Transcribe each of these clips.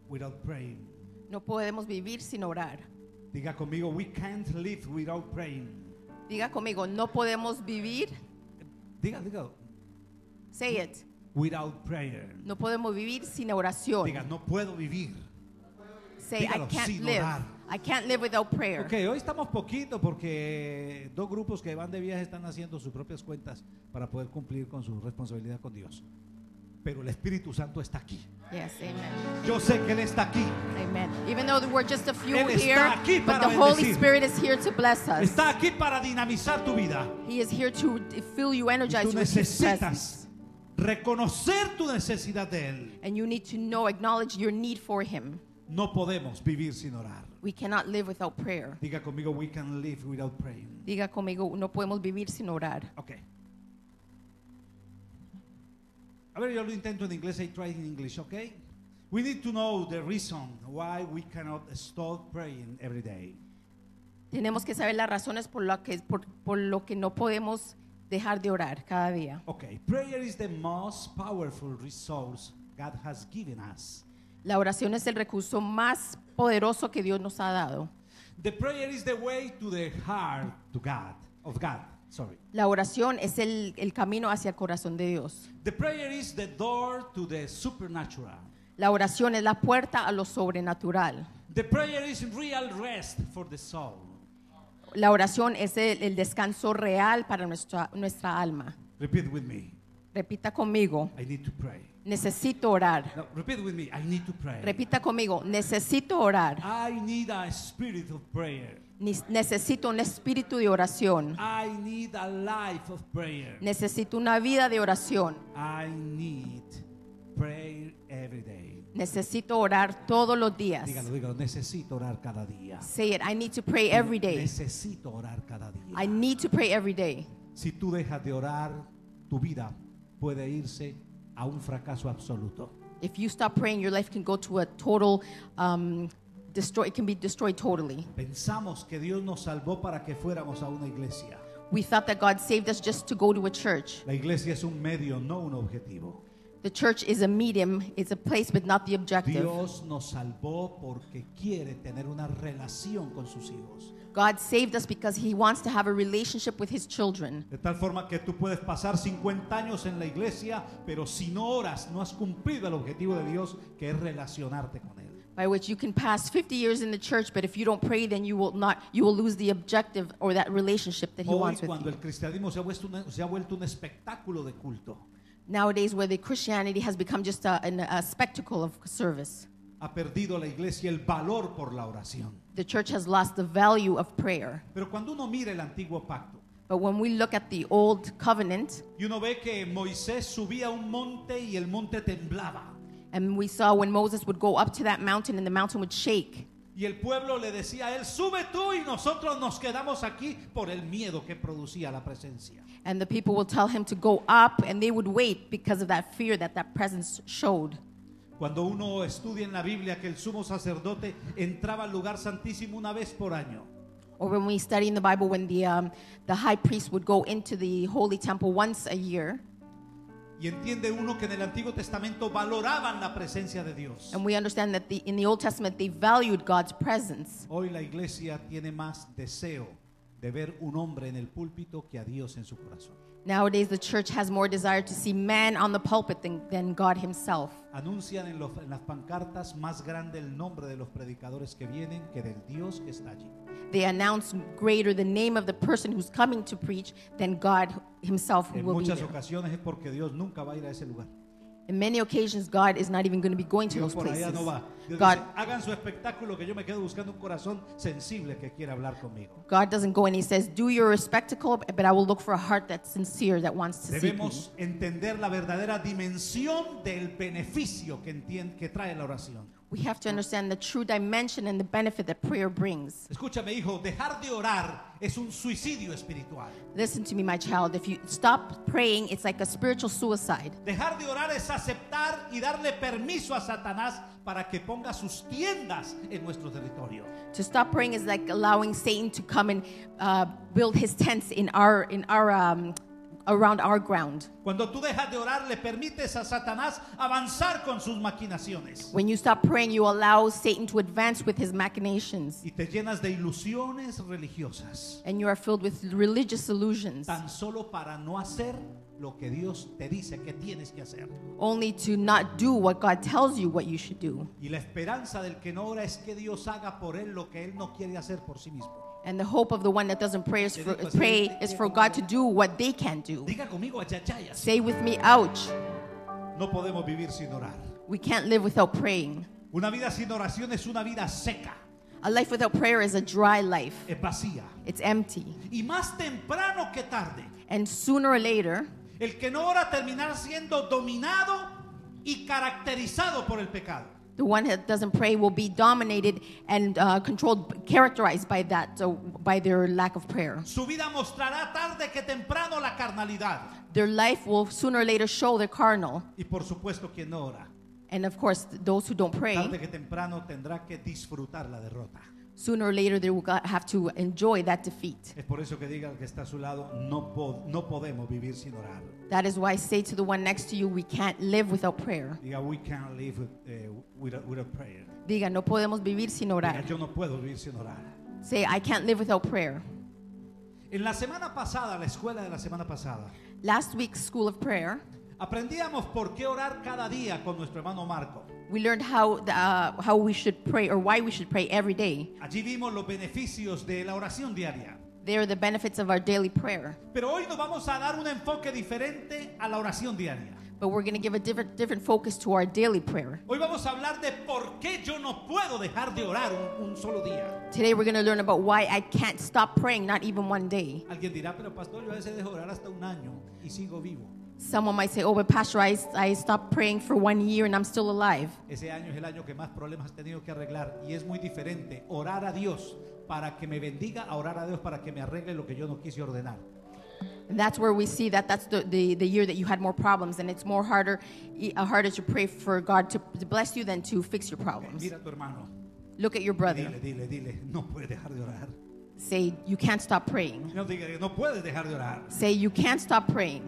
without praying. No podemos vivir sin orar. Diga conmigo, we can't live without praying. Diga conmigo, no podemos vivir. Diga, Say it. without prayer. No podemos vivir sin oración. Diga, no puedo vivir. Say, dígalo, I can't sin live. orar. I can't live without prayer. Ok, hoy estamos poquito porque dos grupos que van de viaje están haciendo sus propias cuentas para poder cumplir con su responsabilidad con Dios. Pero el Espíritu Santo está aquí. Yes, amen. Yo sé que Él está aquí. Amen. Even though we're just a few Él está here, aquí but para the Holy bendecir. Spirit is here to bless us. Está aquí para dinamizar tu vida. He is here to fill you, Y energize tú you with His presence. necesitas reconocer tu necesidad de Él. And you need to know, acknowledge your need for Him. No podemos vivir sin orar. We cannot live without prayer. Diga conmigo, we can live without praying. Diga conmigo, no podemos vivir sin orar. Ok. A ver, yo lo intento en inglés. I try in English, okay? We need to know the reason why we cannot stop praying every day. Tenemos que saber las razones por lo que no podemos dejar de orar cada día. Okay, prayer is the most powerful resource God has given us. La oración es el recurso más poderoso que Dios nos ha dado. The prayer is the way to the heart of God. Sorry. La oración es el camino hacia el corazón de Dios. The prayer is the door to the supernatural. La oración es la puerta a lo sobrenatural. The prayer is real rest for the soul. La oración es el descanso real para nuestra alma. Repeat with me. Repita conmigo, I need to pray. necesito orar. No, repeat with me. I need to pray. Repita conmigo, necesito orar. I need a spirit of prayer. Necesito un espíritu de oración. I need a life of prayer. Necesito una vida de oración. I need prayer every day. Necesito orar todos los días. Dígalo, necesito orar cada día. Say it, I need to pray every day. Necesito orar cada día. I need to pray every day. Si tú dejas de orar, tu vida puede irse a un fracaso absoluto. If you stop praying, your life can go to a total it can be destroyed totally. Pensamos que Dios nos salvó para que fuéramos a una iglesia. We thought that God saved us just to go to a church. La iglesia es un medio, no un objetivo. The church is a medium, it's a place but not the objective. Dios nos salvó porque quiere tener una relación con sus hijos. God saved us because He wants to have a relationship with His children. De tal forma que tú puedes pasar 50 años en la iglesia, pero si no oras, no has cumplido el objetivo de Dios, que es relacionarte con Él. By which you can pass 50 years in the church, but if you don't pray, then you will lose the objective or that relationship that He Hoy, wants with cuando you. el cristianismo se ha vuelto un espectáculo de culto, Nowadays, where the Christianity has become just a spectacle of service, ha perdido la iglesia el valor por la oración. the church has lost the value of prayer. Pero cuando uno mira el antiguo pacto, But when we look at the old covenant, y uno ve que Moisés subía a un monte y el monte temblaba, and we saw when Moses would go up to that mountain and the mountain would shake, y el pueblo le decía a él, sube tú y nosotros nos quedamos aquí por el miedo que producía la presencia. and the people will tell him to go up, and they would wait because of that fear that presence showed. Cuando uno estudia en la Biblia que el sumo sacerdote entraba al lugar santísimo una vez por año, Or when we study in the Bible, when the high priest would go into the holy temple once a year, y entiende uno que en el Antiguo Testamento valoraban la presencia de Dios. and we understand that in the Old Testament they valued God's presence. Hoy la iglesia tiene más deseo de ver un hombre en el púlpito que a Dios en su corazón. Nowadays the church has more desire to see man on the pulpit than God Himself. Anuncian en las pancartas más grande el nombre de los predicadores que vienen que del Dios que está allí. They announce greater the name of the person who's coming to preach than God Himself who En will be muchas there. ocasiones es porque Dios nunca va a ir a ese lugar. In many occasions, God is not even going to be going to Dios those por allá places. no va. Dios God, dice, hagan su espectáculo que yo me quedo buscando un corazón sensible que quiera hablar conmigo. God doesn't go and He says, do your spectacle, but I will look for a heart that's sincere, that wants to seek me. Debemos entender la verdadera dimensión del beneficio que trae la oración. We have to understand the true dimension and the benefit that prayer brings. Escúchame, hijo, dejar de orar es un suicidio espiritual. Listen to me, my child. If you stop praying, it's like a spiritual suicide. Dejar de orar es aceptar y darle permiso a Satanás para que ponga sus tiendas en nuestro territorio. To stop praying is like allowing Satan to come and build his tents in our around our ground. Cuando tú dejas de orar, le permites a Satanás avanzar con sus maquinaciones. When you stop praying, you allow Satan to advance with his machinations. Y te llenas de ilusiones religiosas, And you are filled with religious illusions, tan solo para no hacer lo que Dios te dice que tienes que hacer. only to not do what God tells you what you should do. Y la esperanza del que no ora es que Dios haga por él lo que él no quiere hacer por sí mismo. And the hope of the one that doesn't pray is for God to do what they can't do. Diga conmigo, achachayas. Say with me, ouch. No podemos vivir sin orar. We can't live without praying. Una vida sin oración es una vida seca, A life without prayer is a dry life. es vacía. It's empty. Y más temprano que tarde, And sooner or later, el que no ora terminará siendo dominado y caracterizado por el pecado. the one that doesn't pray will be dominated and controlled, characterized by that, by their lack of prayer. Su vida mostrará tarde que temprano la carnalidad. Their life will sooner or later show their carnal. Y por supuesto, quien no ora, And of course, those who don't pray, tarde que temprano tendrá que disfrutar la derrota. sooner or later they will have to enjoy that defeat. Es por eso que diga al que está a su lado, no podemos vivir sin orar. That is why I say to the one next to you, we can't live without prayer. Diga, we can't live without prayer. Diga, no podemos vivir sin Diga, orar. yo no puedo vivir sin orar. Say, I can't live without prayer. En la semana pasada, la escuela de la semana pasada, Last week's School of Prayer, aprendíamos por qué orar cada día con nuestro hermano Marco. we learned how we should pray, or why we should pray every day. Allí vimos los beneficios de la oración diaria. They are the benefits of our daily prayer. Pero hoy nos vamos a dar un enfoque diferente a la oración diaria. But we're going to give a different focus to our daily prayer. Hoy vamos a hablar de por qué yo no puedo dejar de orar un solo día. Today we're going to learn about why I can't stop praying, not even one day. Alguien dirá, pero pastor, yo a veces dejo de orar hasta un año y sigo vivo. Someone might say, oh, but Pastor, I stopped praying for 1 year and I'm still alive. Ese año es el año que más problemas has tenido que arreglar y es muy diferente orar a Dios para que me bendiga a orar a Dios para que me arregle lo que yo no quise ordenar. And that's where we see that that's the year that you had more problems, and it's more harder to pray for God to bless you than to fix your problems. Mira a tu hermano. Look at your brother. Dile, no puedes dejar de orar. Say, you can't stop praying. No diga, no puedes dejar de orar. Say, you can't stop praying.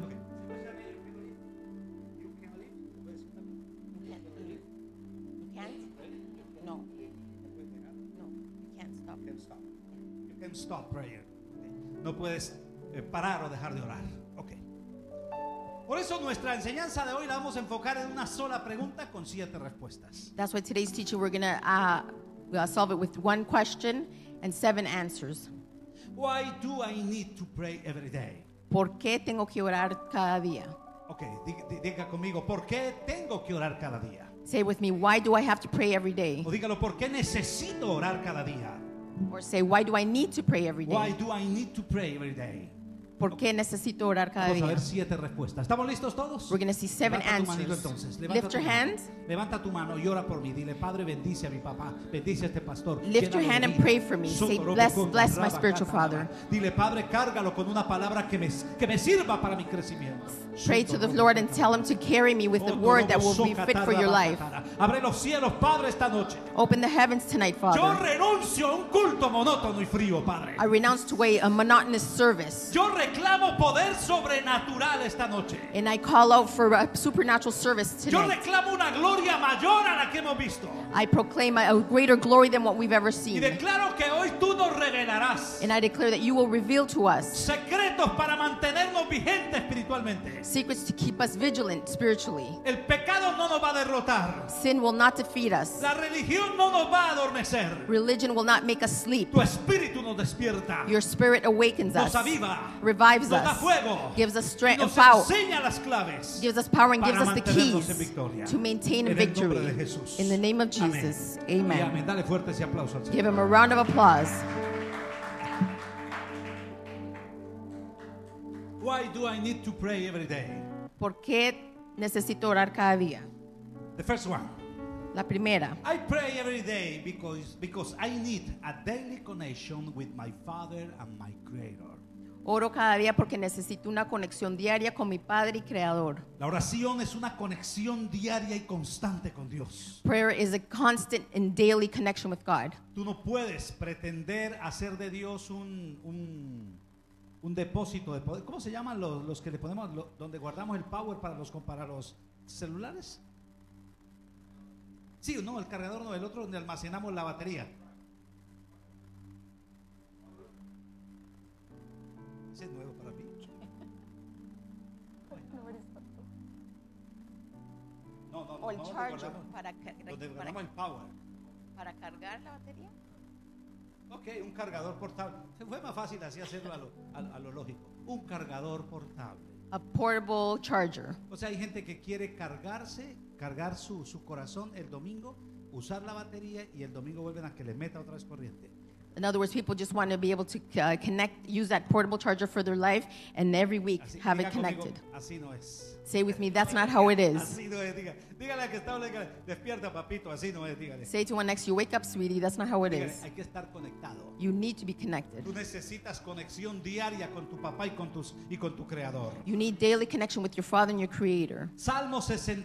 No. No, you can't stop. You can stop prayer. No puedes parar o dejar de orar. Okay. Por eso nuestra enseñanza de hoy la vamos a enfocar en una sola pregunta con 7 respuestas. That's why today's teaching, we're going to solve it with one question and 7 answers. Why do I need to pray every day? ¿Por qué tengo que orar cada día? Okay, diga conmigo, ¿por qué tengo que orar cada día? Say with me, why do I have to pray every day? O dígalo, ¿por qué necesito orar cada día? Or say, why do I need to pray every Why day? do I need to pray every day? ¿Por qué necesito orar cada Vamos a día? ver 7 respuestas. ¿Estamos listos todos? We're going to see 7 Levanta tu manito, answers. entonces. Levanta Lift tu your mano. hand. Levanta tu mano y ora por mí. Dile, Padre, bendice a mi papá. Bendice a este pastor. Lift your Llénalo hand de and vida. pray for me. Say, Soto, bless robo, my raba, spiritual cata, father. raba. Dile, Padre, cárgalo con una palabra que me sirva para mi crecimiento. Pray to the Lord and tell him to carry me with the word that will be fit for your life. Abre los cielos, Padre, esta noche. Open the heavens tonight, Yo Father. renuncio a un culto monótono y frío, Padre. I renounce to a monotonous service. Yo reclamo poder sobrenatural esta noche. And I call out for a supernatural service Yo tonight. reclamo una gloria mayor a la que hemos visto. I proclaim a greater glory than what we've ever Y seen. declaro que hoy tú nos revelarás And I declare that you will reveal to us secretos para mantenernos vigentes espiritualmente. secrets to keep us vigilant spiritually. El pecado no nos va a derrotar. Sin will not defeat us. La religión no nos va a adormecer. Religion will not make us sleep. Tu espíritu nos despierta. Your spirit awakens Nos us, aviva. revives Nos da us, fuego. gives us Y strength and nos power, enseña las claves gives us power and para gives us the mantenernos en keys victoria. to maintain En in el nombre victory. de Jesús. In the name of Amén. Jesus, Y amen. amén. Dale fuerte ese aplauso al Señor. Give him a round of applause. Why do I need to pray every day? ¿Por qué necesito orar cada día? The first one. La primera. I pray every day because I need a daily connection with my Father and my Creator. Oro cada día porque necesito una conexión diaria con mi Padre y Creador. La oración es una conexión diaria y constante con Dios. Prayer is a constant and daily connection with God. Tú no puedes pretender hacer de Dios un un depósito de poder. ¿Cómo se llaman los que le ponemos, donde guardamos el power para los celulares? Sí, no, el cargador no, el otro donde almacenamos la batería. Ese es nuevo para mí. No, O el donde charger guardamos, donde guardamos el power. para cargar la batería. Ok, un cargador portable. Fue más fácil así hacerlo a lo lógico. Un cargador portable. A portable charger. O sea, hay gente que quiere cargar su corazón el domingo, usar la batería y el domingo vuelven a que le meta otra vez corriente. In other words, people just want to be able to use that portable charger for their life, and every week Así, have diga it conmigo, connected. así no es. Say with me, that's not how it is. Así no es, dígale a que está hablando, despierta papito, así no es, dígale. Say to one next to you, wake up, sweetie, that's not how it Dígale, is. hay que estar conectado. You need to be connected. Tú necesitas conexión diaria con tu papá y con tu creador. You need daily connection with your Father and your Creator. Salmo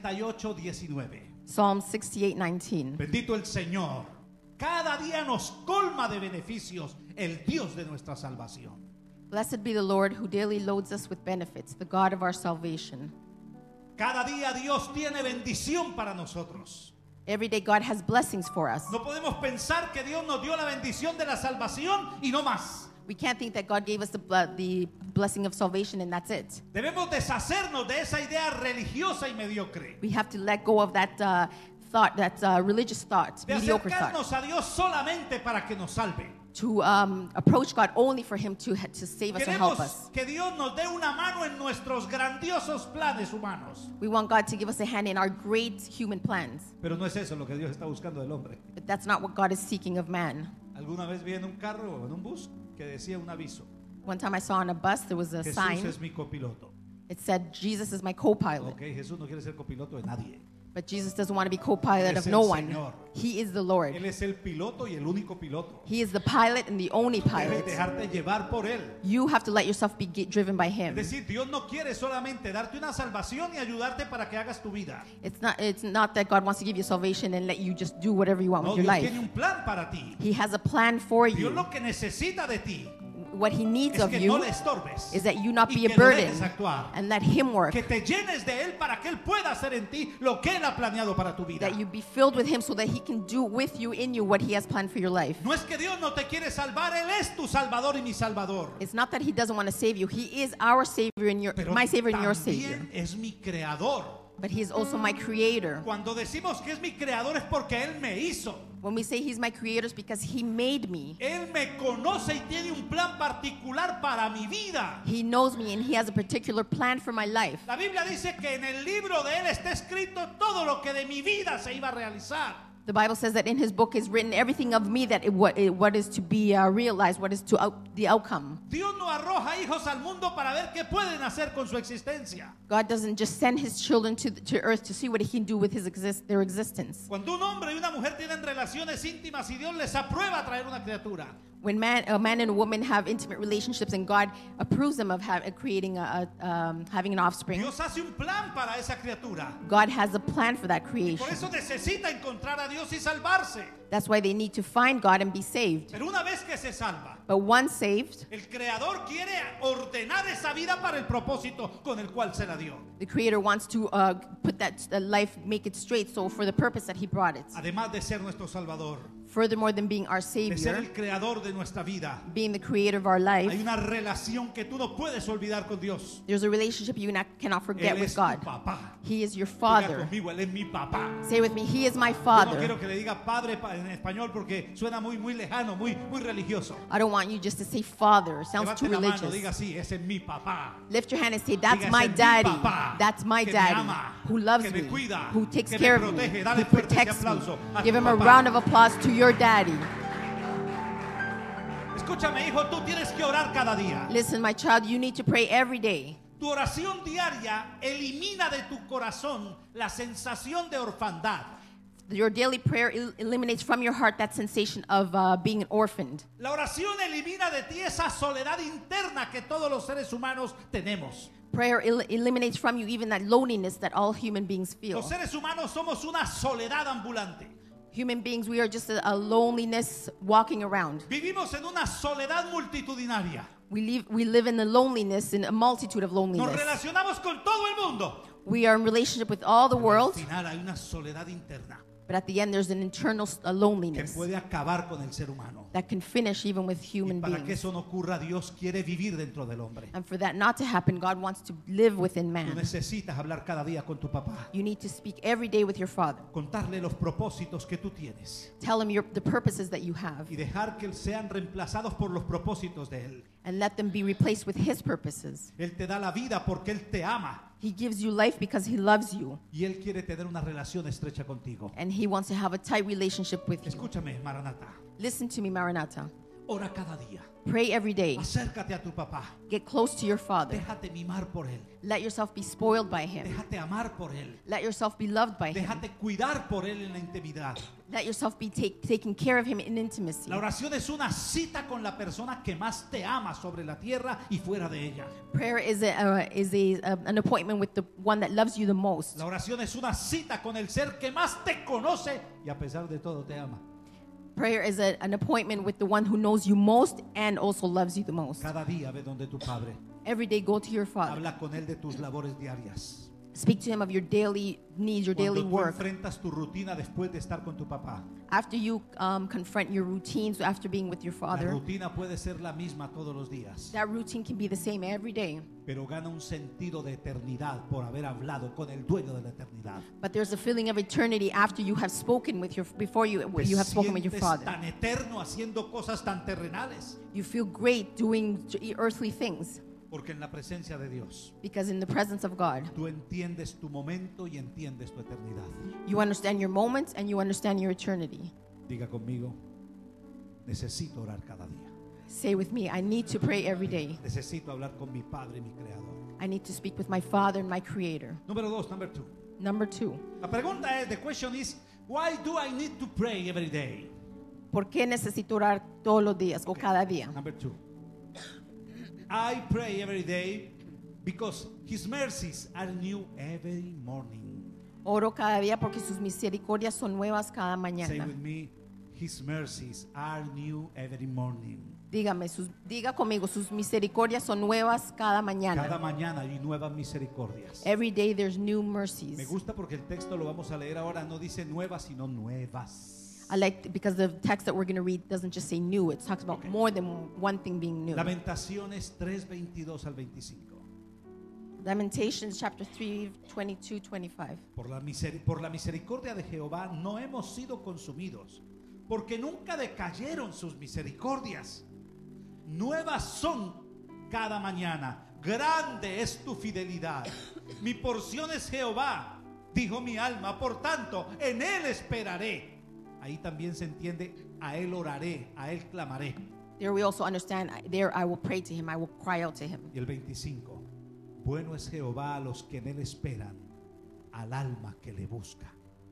68:19. Psalm 68:19. Bendito el Señor. Cada día nos colma de beneficios el Dios de nuestra salvación. Blessed be the Lord who daily loads us with benefits, the God of our salvation. Cada día Dios tiene bendición para nosotros. Every day God has blessings for us. No podemos pensar que Dios nos dio la bendición de la salvación y no más. We can't think that God gave us the blessing of salvation and that's it. Debemos deshacernos de esa idea religiosa y mediocre. We have to let go of that thought, that religious thought, De mediocre thought. acercarnos a Dios solamente para que nos salve. To approach God only for Him to save us and help us. Queremos que Dios nos dé una mano en nuestros grandiosos planes humanos. We want God to give us a hand in our great human plans. Pero no es eso lo que Dios está buscando del hombre. But that's not what God is seeking of man. Alguna vez vi en un carro o en un bus que decía un aviso. One time I saw on a bus there was a Jesús sign. es mi copiloto. It said, Jesus is my co-pilot. Ok, Jesús no quiere ser copiloto de nadie. But Jesus doesn't want to be co-pilot Él of es no el one. Señor. He is the Lord. Él es el piloto y el único piloto. He is the pilot and the only Debes pilot. dejarte llevar por Él. You have to let yourself be driven by Es Him. decir, Dios no quiere solamente darte una salvación y ayudarte para que hagas tu vida. It's not that God wants to give you salvation and let you just do whatever you want No, with your Dios life. tiene un plan para ti. He has a plan for Dios you. lo que necesita de ti What He needs es of que no you le estorbes is that you not y be a que lo burden dejes actuar. and let Him work. Que te llenes de Él para que Él pueda hacer en ti lo que Él ha planeado para tu vida. That you be filled with Him so that He can do with you, in you, what He has planned for your life. No es que Dios no te quiere salvar, Él es tu Salvador y mi Salvador. It's not that He doesn't want to save you. He is our Savior and Pero my Savior and your Savior. también es mi creador. But He is also my Creator. Cuando decimos que es mi creador es porque Él me hizo. When we say He's my Creator, it's because He made me. Él me conoce y tiene un plan particular para mi vida. He knows me and He has a particular plan for my life. La Biblia dice que en el libro de Él está escrito todo lo que de mi vida se iba a realizar. The Bible says that in His book is written everything of me that what is to be realized, what is the outcome. Dios no arroja hijos al mundo para ver qué pueden hacer con su existencia. God doesn't just send His children to earth to see what He can do with their existence. Cuando un hombre y una mujer tienen relaciones íntimas y Dios les aprueba traer una criatura, When a man and a woman have intimate relationships and God approves them of creating having an offspring, Dios hace un plan para esa criatura. God has a plan for that Por creation. eso necesita encontrar a Dios y salvarse. That's why they need to find God and be saved. Pero una vez que se salva, But once saved, el Creador quiere ordenar esa vida para el propósito con el cual se la dio. the Creator wants to put that life, make it straight, so for the purpose that He brought it. Además de ser nuestro Salvador, Furthermore than being our de ser Savior, el Creador de nuestra vida, being the Creator of our hay life, una relación que tú no puedes olvidar con Dios. there's a relationship you cannot forget Él with es tu God. papá. He is your Diga Father. conmigo, Él es mi papá. Say with me, He is my Yo no Father. quiero que le diga padre en español porque suena muy lejano, muy religioso. I don't want you just to say Father. It sounds too Levante la mano, diga religious. sí, ese es mi papá. Lift your hand and say, that's Diga, my "Ese es mi daddy. papá, That's my que me daddy ama, who loves que me me, cuida, who takes que me care of me, protege." Dale who fuerte ese protects me. aplauso a Give tu him a papá. round of applause to your daddy. Escúchame, hijo, tú tienes que orar cada día. Listen, my child, you need to pray every day. Tu oración diaria elimina de tu corazón la sensación de orfandad. Your daily prayer eliminates from your heart that sensation of being orphaned. La oración elimina de ti esa soledad interna que todos los seres humanos tenemos. Prayer eliminates from you even that loneliness that all human beings feel. Los seres humanos somos una soledad ambulante. Human beings, we are just a loneliness walking around. Vivimos en una soledad multitudinaria. We live in the loneliness, in a multitude of Nos loneliness. relacionamos con todo el mundo. We are in relationship with all the Al world, final hay una soledad interna but at the end there's an internal que loneliness puede acabar con el ser humano. that can finish even with Y human para que beings. eso no ocurra, Dios quiere vivir dentro del hombre. And for that not to happen, God wants to live within Tú man. necesitas hablar cada día con tu papá, You need to speak every day with your father. contarle los propósitos que tú tienes Tell him the purposes that you have, y dejar que sean reemplazados por los propósitos de Él. and let them be replaced with his purposes. Él te da la vida porque Él te ama He gives you life because he loves you, y Él quiere tener una relación estrecha contigo. and he wants to have a tight relationship with you. Escúchame, Maranata. Listen to me, Maranatha. Ora cada día. Pray every day. Acércate a tu papá. Get close to your father. Déjate mimar por Él. Let yourself be spoiled by him. Déjate amar por Él. Let yourself be loved by him. Déjate cuidar por Él en la intimidad. Let yourself be taken care of him in intimacy. La oración es una cita con la persona que más te ama sobre la tierra y fuera de ella. Prayer is an appointment with the one that loves you the most. La oración es una cita con el ser que más te conoce y a pesar de todo te ama. Prayer is an appointment with the one who knows you most and also loves you the most. Cada día ve donde tu Padre. Every day go to your father. Habla con Él de tus labores diarias. Speak to him of your daily needs, your daily Cuando tú work. enfrentas tu rutina después de estar con tu papá. After you confront your routines, after being with your La father, rutina puede ser la misma todos los días, that routine can be the same every day. pero gana un sentido de eternidad por haber hablado con el dueño de la eternidad. But there's a feeling of eternity after you have spoken with before you Te have spoken with your sientes father. tan eterno haciendo cosas tan terrenales, You feel great doing earthly things porque en la presencia de Dios because in the presence of God, tú entiendes tu momento y entiendes tu eternidad. you understand your moments and you understand your eternity. Diga conmigo, necesito orar cada día. Say with me, I need to pray every day. Necesito hablar con mi Padre y mi Creador. I need to speak with my Father and my Creator. Número 2, number 2. Number 2, La pregunta es, the question is, why do I need to pray every day? ¿por qué necesito orar todos los días o cada día? Number 2. I pray every day because His mercies are new every morning. Oro cada día porque sus misericordias son nuevas cada Say mañana. with me, His mercies are new every morning. Diga conmigo, sus misericordias son nuevas cada Cada mañana. mañana hay nuevas misericordias. Every day there's new Me mercies. gusta porque el texto lo vamos a leer ahora, no dice nuevas, sino nuevas. I like because the text that we're going to read doesn't just say new, it talks about Okay. more than one thing being new. Lamentaciones 3:22 al 25. Lamentations chapter 3, 22, 25. Por la misericordia de Jehová no hemos sido consumidos, porque nunca decayeron sus misericordias. Nuevas son cada mañana. Grande es tu fidelidad. Mi porción es Jehová, dijo mi alma, por tanto, en Él esperaré. Ahí también se entiende, a Él oraré, a Él clamaré. There we also understand, there I will pray to him, I will cry out to him. Y el 25, bueno es Jehová a los que en Él esperan, al alma que le busca.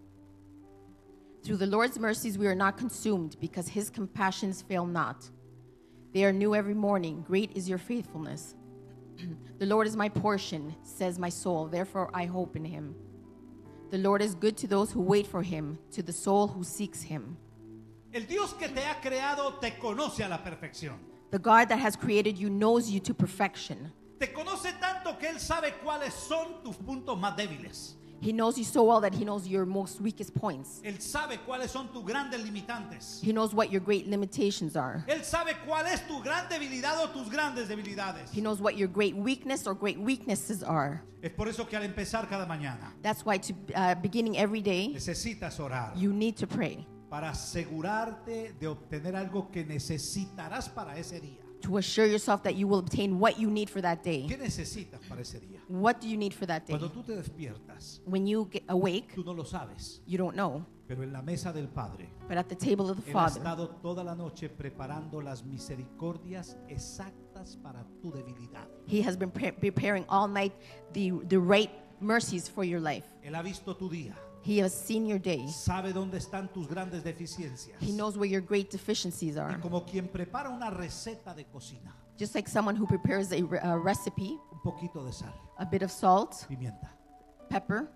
Through the Lord's mercies we are not consumed, because his compassions fail not. They are new every morning. Great is your faithfulness. The Lord is my portion, says my soul. Therefore I hope in him. The Lord is good to those who wait for him, to the soul who seeks him. El Dios que te ha creado te conoce a la perfección. The God that has created you knows you to perfection. Te conoce tanto que Él sabe cuáles son tus puntos más débiles. He knows you so well that he knows your most weakest points. Él sabe cuáles son tus grandes limitantes. He knows what your great limitations are. Él sabe cuál es tu gran debilidad o tus grandes debilidades. He knows what your great weakness or great weaknesses are. Es por eso que al empezar cada mañana That's why beginning every day, necesitas orar you need to pray para asegurarte de obtener algo que necesitarás para ese día. to assure yourself that you will obtain what you need for that day. ¿Qué necesitas para ese día? What do you need for that day? Cuando tú te despiertas, When you get awake, tú no lo sabes, you don't know. pero en la mesa del Padre, But at the table of the Él ha Father, estado toda la noche preparando las misericordias exactas para tu debilidad. He has been preparing all night the right mercies for your life. Él ha visto tu día, He has seen your day. sabe dónde están tus grandes deficiencias. He knows where your great deficiencies Y are. como quien prepara una receta de cocina, Just like someone who prepares a recipe, un poquito de sal, a bit of salt, pimienta, pepper,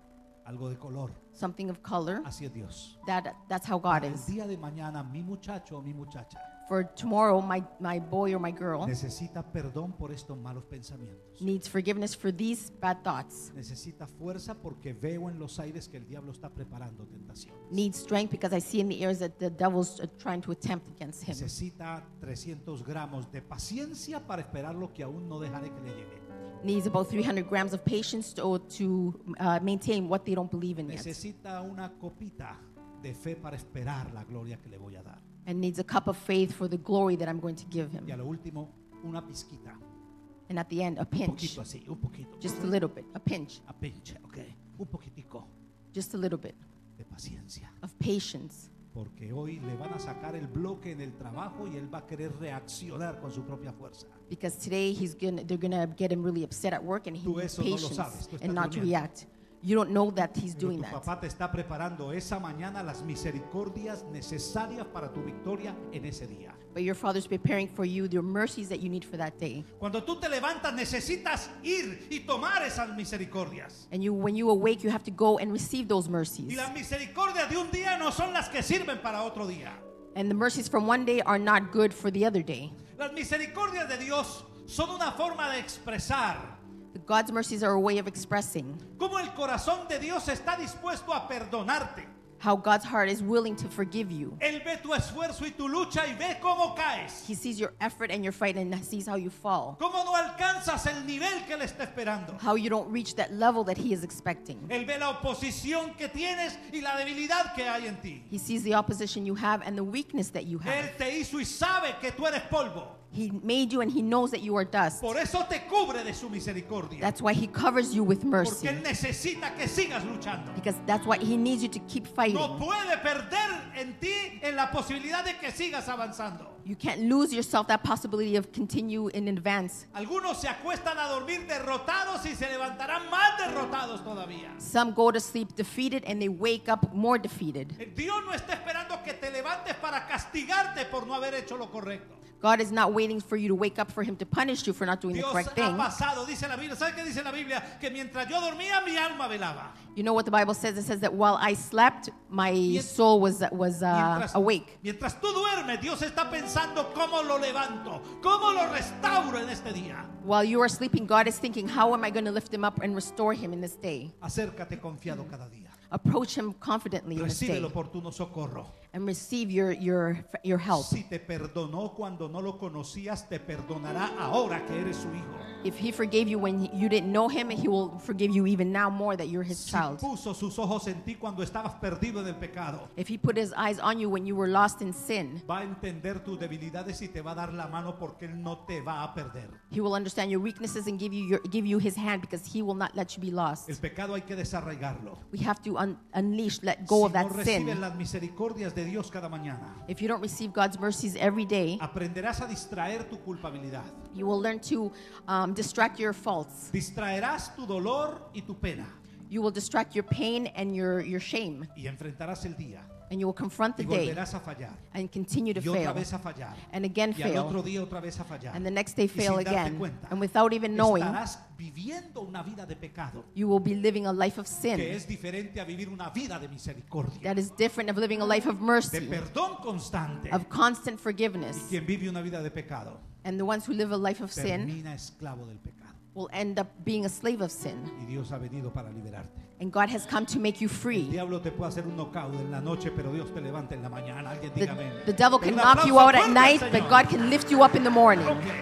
algo de color. something of color. Así es Dios. That's how God El is. día de mañana mi muchacho o mi muchacha For tomorrow, my boy or my girl necesita perdón por estos malos pensamientos. needs forgiveness for these bad thoughts. Necesita fuerza porque veo en los aires que el diablo está preparando tentación. Needs strength because I see in the airs that the devil's trying to attempt against him. Necesita 300 gramos de paciencia para esperar lo que aún no dejaré que le llegue. Needs about 300 grams of patience to maintain what they don't believe in yet. Necesita una copita de fe para esperar la gloria que le voy a dar. And needs a cup of faith for the glory that I'm going to give Y a him. lo último, una pizquita. And at the end, a Un pinch. poquito así, un poquito. Just a little bit. A pinch. A pinche, ok. Un poquitico Just a little bit de paciencia. of patience. Porque hoy le van a sacar el bloque en el trabajo y él va a querer reaccionar con su propia fuerza. Because today they're gonna get him really upset at work, and he Tú needs eso no lo patience sabes, tú estás and not to durmiendo. react. You don't know that he's Pero doing tu that. papá te está preparando esa mañana las misericordias necesarias para tu victoria en ese día. But your father's preparing for you the mercies that you need for that day. Cuando tú te levantas necesitas ir y tomar esas misericordias. And when you awake, you have to go and receive those Y mercies. las misericordias de un día no son las que sirven para otro día. And the mercies from one day are not good for the other day. Las misericordias de Dios son una forma de expresar God's mercies are a way of expressing cómo el corazón de Dios está dispuesto a perdonarte. how God's heart is willing to forgive you. Él ve tu esfuerzo y tu lucha y ve cómo caes. He sees your effort and your fight and sees how you fall, Cómo no alcanzas el nivel que Él está esperando. how you don't reach that level that he is expecting. Él ve la oposición que tienes y la debilidad que hay en ti. He sees the opposition you have and the weakness that you Él have. te hizo y sabe que tú eres polvo. He made you and he knows that you are dust. Por eso te cubre de su misericordia. That's why he covers you with mercy. Porque Él necesita que sigas luchando. Because that's why he needs you to keep No fighting. puede perder en ti en la posibilidad de que sigas avanzando. You can't lose yourself that possibility of continue in advance. Algunos se acuestan a dormir derrotados y se levantarán más derrotados todavía. Some go to sleep defeated and they wake up more defeated. Dios no está esperando que te levantes para castigarte por no haber hecho lo correcto. God is not waiting for you to wake up for him to punish you for not doing the Dios correct ha thing. pasado, dice la Biblia. ¿Sabe qué dice la Biblia? Que mientras yo dormía, mi alma velaba. You know what the Bible says? It says that while I slept, my soul was awake. Mientras tú duermes, Dios está pensando cómo lo levanto, cómo lo restauro en este día. While you are sleeping, God is thinking, how am I going to lift him up and restore him in this day? Acércate confiado cada día. Approach him confidently in this Recibe el day oportuno socorro. and receive your help. Si te perdonó cuando no lo conocías, te perdonará ahora que eres su hijo. If he forgave you when you didn't know him, he will forgive you even now more that you're his Si child. puso sus ojos en ti cuando estabas perdido en el pecado, If he put his eyes on you when you were lost in sin, va a entender tus debilidades y te va a dar la mano porque Él no te va a perder. he will understand your weaknesses and give you his hand because he will not let you be lost. El pecado hay que desarraigarlo. We have to unleash, let go of Si no that recibes sin. las misericordias de Dios cada mañana, If you don't receive God's mercies every day, aprenderás a distraer tu culpabilidad. you will learn to distract your faults. Distraerás tu dolor y tu pena You will distract your pain and your shame, y enfrentarás el día and you will confront the y day volverás a fallar and continue to y otra fail, vez a fallar and again y al otro fail, día otra vez a fallar and the next day y fail sin darte again. cuenta And without even knowing, estarás viviendo una vida de pecado you will be living a life of que sin es diferente a vivir una vida de misericordia, that is different of living a life of de mercy, perdón constante. of constant Y forgiveness. quien vive una vida de pecado And the ones who live a life of sin termina esclavo del pecado. will end up being a slave of sin. Y Dios ha venido para liberarte. And God has come to make you El free. diablo te puede hacer un knockout en la noche, pero Dios te levanta en la mañana. Alguien The, diga amén. the devil Un can knock you aplauso out at fuerte al night, Señor. but God can lift you up in the morning. Okay.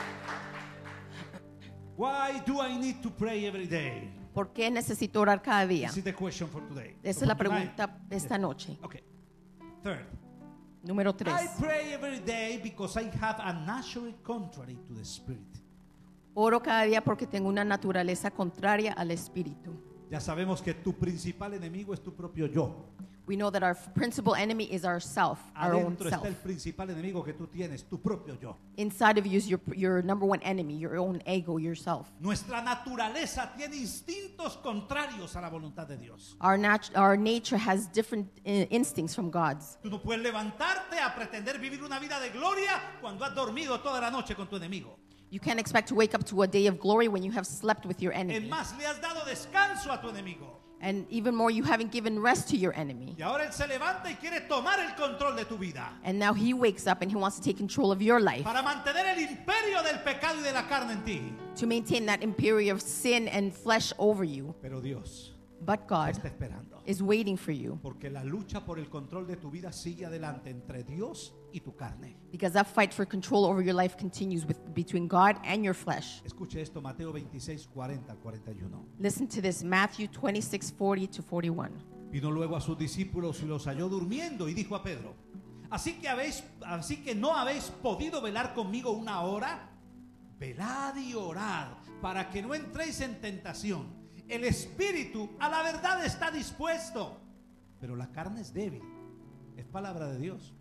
Why do I need to pray every day? ¿Por qué necesito orar cada día? This is the question for today. Esa es la For tonight. pregunta de esta noche. Okay. Third, Número 3. I pray every day because I have a natural contrary to the Spirit. Oro cada día porque tengo una naturaleza contraria al espíritu. Ya sabemos que tu principal enemigo es tu propio yo. We know that our principal enemy is ourself, our own Adentro self. está el principal enemigo que tú tienes, tu propio yo. Inside of you is your number one enemy, your own ego, yourself. Nuestra naturaleza tiene instintos contrarios a la voluntad de Dios. Our nature has different instincts from God's. Tú no puedes levantarte a pretender vivir una vida de gloria cuando has dormido toda la noche con tu enemigo. You can't expect to wake up to a day of glory when you have slept with your Es enemy. más, le has dado descanso a tu enemigo. And even more, you haven't given rest to your enemy. Y ahora él se levanta y quiere tomar el control de tu vida And now he wakes up and he wants to take control of your life, para mantener el imperio del pecado y de la carne en ti. to maintain that imperium of sin and flesh over you. Pero Dios But te God está esperando. is waiting for you, Porque la lucha por el control de tu vida sigue adelante entre Dios y tu carne. because that fight for control over your life continues between God and your flesh. Escuche esto, Mateo 26, 40 al 41. Listen to this, Matthew 26:40 to 41. Vino luego a sus discípulos y los halló durmiendo y dijo a Pedro: así que no habéis podido velar conmigo una hora. Velad y orad para que no entréis en tentación. El espíritu a la verdad está dispuesto, pero la carne es débil. Es palabra de Dios.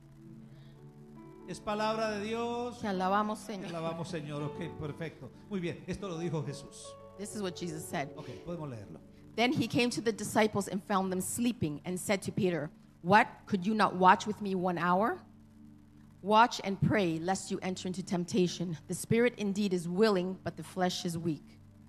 Es palabra de Dios. Te alabamos, Te Señor. alabamos, Señor. Ok, perfecto. Muy bien, esto lo dijo Jesús. This is what Jesus said. Ok, podemos leerlo. Then he came to the disciples and found them sleeping and said to Peter, "What, could you not watch with me 1 hour? Watch and pray lest you enter into temptation. The spirit indeed is willing, but the flesh is weak."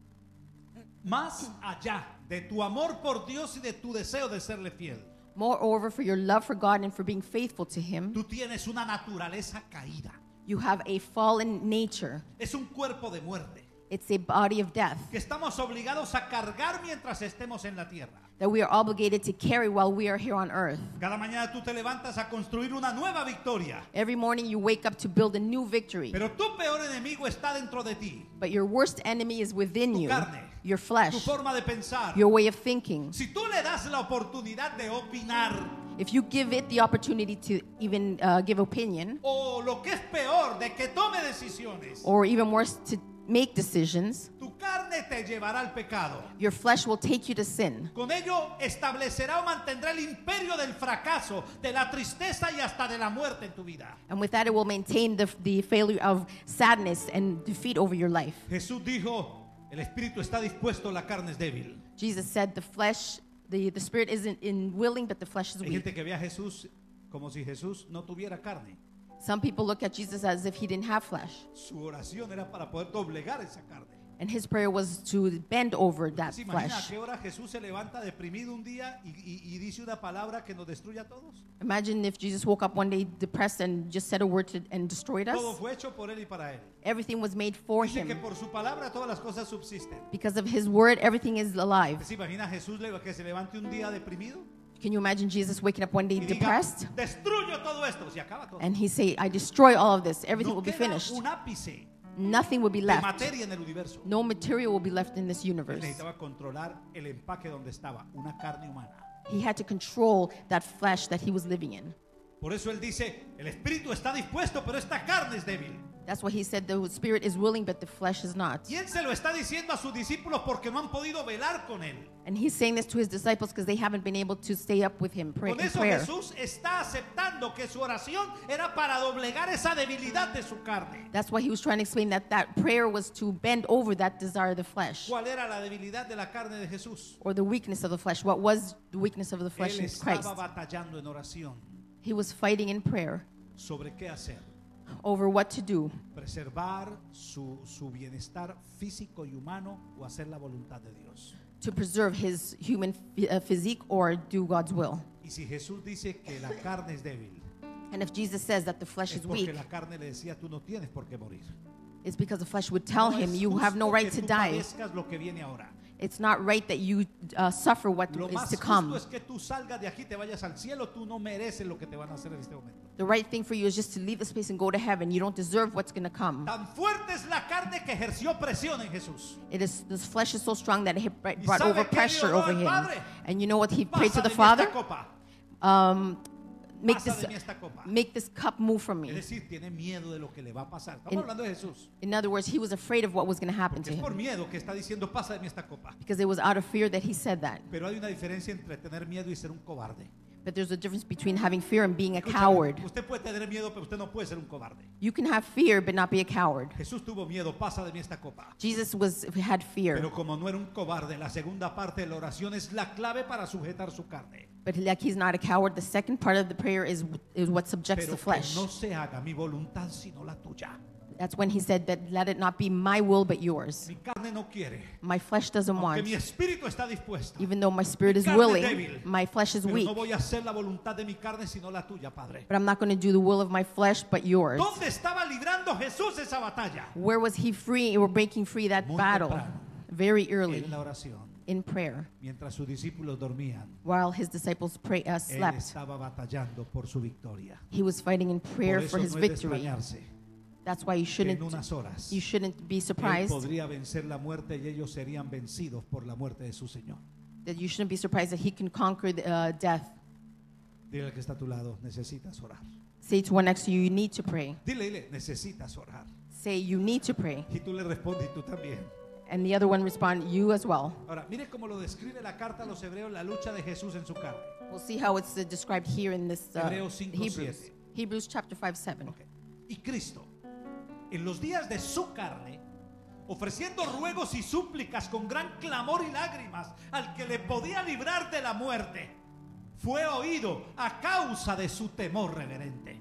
Más allá de tu amor por Dios y de tu deseo de serle fiel, Moreover, for your love for God and for being faithful to him, tú tienes una naturaleza caída. you have a fallen nature. Es un cuerpo de muerte It's a body of death que estamos obligados a cargar mientras estemos en la tierra. that we are obligated to carry while we are here on earth. Cada mañana tú te levantas a construir una nueva victoria, Every morning you wake up to build a new victory, pero tu peor enemigo está dentro de ti. but your worst enemy is within Tu you, carne, your Tu flesh, forma de pensar. your way of thinking. Si tú le das la oportunidad de opinar, If you give it the opportunity to even give opinion, o lo que es peor, de que tome decisiones, or even worse, to make decisions, tu carne te llevará al pecado. your flesh will take you to sin. Con ello establecerá o mantendrá el imperio del fracaso, de la tristeza y hasta de la muerte en tu vida. And with that, it will maintain the failure of sadness and defeat over your life. Jesús dijo, el espíritu está dispuesto, la carne es débil. Jesus said the flesh, the spirit isn't willing, but the flesh is Hay weak. gente que ve a Jesús como si Jesús no tuviera carne. Some people look at Jesus as if he didn't have flesh. Su oración era para poder doblegar esa carne. And his prayer was to bend over that ¿Se imagina a flesh. qué hora Jesús se levanta deprimido un día y dice una palabra que nos destruye a todos? Imagine if Jesus woke up one day depressed and just said a word and destroyed Todo us. fue hecho por él y para él. Everything was made for Dice que him. por su palabra todas las cosas subsisten. Because of his word, everything is alive. ¿Se imagina a Jesús que se levante un día deprimido Can you imagine Jesus waking up one day y diga, depressed? destruyo todo esto? Se acaba todo. And he say, I destroy all of this. Everything No will be queda finished. un ápice Nothing will be de left. materia en el universo. No material will be left in this Él universe. necesitaba controlar el empaque donde estaba, una carne humana. He had to control that flesh that he was living in. Por eso él dice, el espíritu está dispuesto, pero esta carne es débil. That's why he said the spirit is willing, but the flesh is not. Y él se lo está diciendo a sus discípulos porque no han podido velar con él. And he's saying this to his disciples because they haven't been able to stay up with him Con in eso prayer. Jesús está aceptando que su oración era para doblegar esa debilidad de su carne. That's why he was trying to explain that that prayer was to bend over that desire of the flesh, ¿Cuál era la debilidad de la carne de Jesús? or the weakness of the flesh. What was the weakness of the flesh Él in Christ? estaba batallando en oración He was fighting in prayer sobre qué hacer. over what to do, Preservar su bienestar físico y humano o hacer la voluntad de Dios. to preserve his human physique or do God's will. Y si Jesús dice que la carne es débil, And if Jesus says that the flesh es is porque weak, la carne le decía, tú no tienes por qué morir. it's because the flesh would tell No him, es you have no justo right que to tú die. padezcas lo que viene ahora. It's not right that you suffer what Lo is más to justo come. es que tú salgas de aquí, te vayas al cielo. Tú no mereces lo que te van a hacer en este momento. The right thing for you is just to leave this place and go to heaven. You don't deserve what's going to come. Tan fuerte es la carne que ejerció presión en Jesús. This flesh is so strong that it brought sabe over qué pressure le oró over al him. Padre? And you know what he prayed to Pasa the de mí esta Father? copa. Make Pasa this, de mí esta copa. make this cup move from Es me. decir, tiene miedo de lo que le va a pasar. Estamos In- hablando de Jesús. In other words, he was afraid of what was going to happen to Es por him miedo que está diciendo, pasa de mí esta copa. because it was out of fear that he said that. Pero hay una diferencia entre tener miedo y ser un cobarde. But there's a difference between having fear and being a Escúchame, coward. usted puede tener miedo, pero usted no puede ser un cobarde. You can have fear but not be a coward. Jesús tuvo miedo, pasa de mí esta copa. Jesus had fear, Pero como no era un cobarde, la segunda parte de la oración es la clave para sujetar su carne. but like he's not a coward. The second part of the prayer is what subjects Pero the que flesh. no se haga mi voluntad sino la tuya. That's when he said that let it not be my will but yours. Mi carne no quiere. My flesh doesn't Aunque want. mi espíritu está dispuesto. Even though my spirit is carne willing, débil. my flesh is Pero weak. no voy a hacer la voluntad de mi carne sino la tuya, Padre. But I'm not going to do the will of my flesh but yours. ¿Dónde estaba librando Jesús esa batalla? Where was he free or breaking free that Muy battle? temprano. Very early En la oración. in prayer. Mientras sus discípulos dormían, While his disciples él slept, estaba batallando por su victoria. he was fighting in prayer Por eso for his no es de victory. extrañarse That's why you que en shouldn't unas horas be él surprised podría vencer la muerte y ellos serían vencidos por la muerte de su Señor. that you shouldn't be surprised that he can conquer death. Dile al que está a tu lado, necesitas orar. Say to one next to you, you need to pray. Dile, necesitas orar. Say you need to pray. Y tú le respondes y tú también. And the other one respond, you as well. Ahora, mire cómo lo describe la carta a los hebreos, la lucha de Jesús en su carne. We'll see how it's described here in this Hebreos 5:7. Hebrews. Hebrews chapter 5:7. Okay. Y Cristo, en los días de su carne, ofreciendo ruegos y súplicas con gran clamor y lágrimas al que le podía librar de la muerte, fue oído a causa de su temor reverente.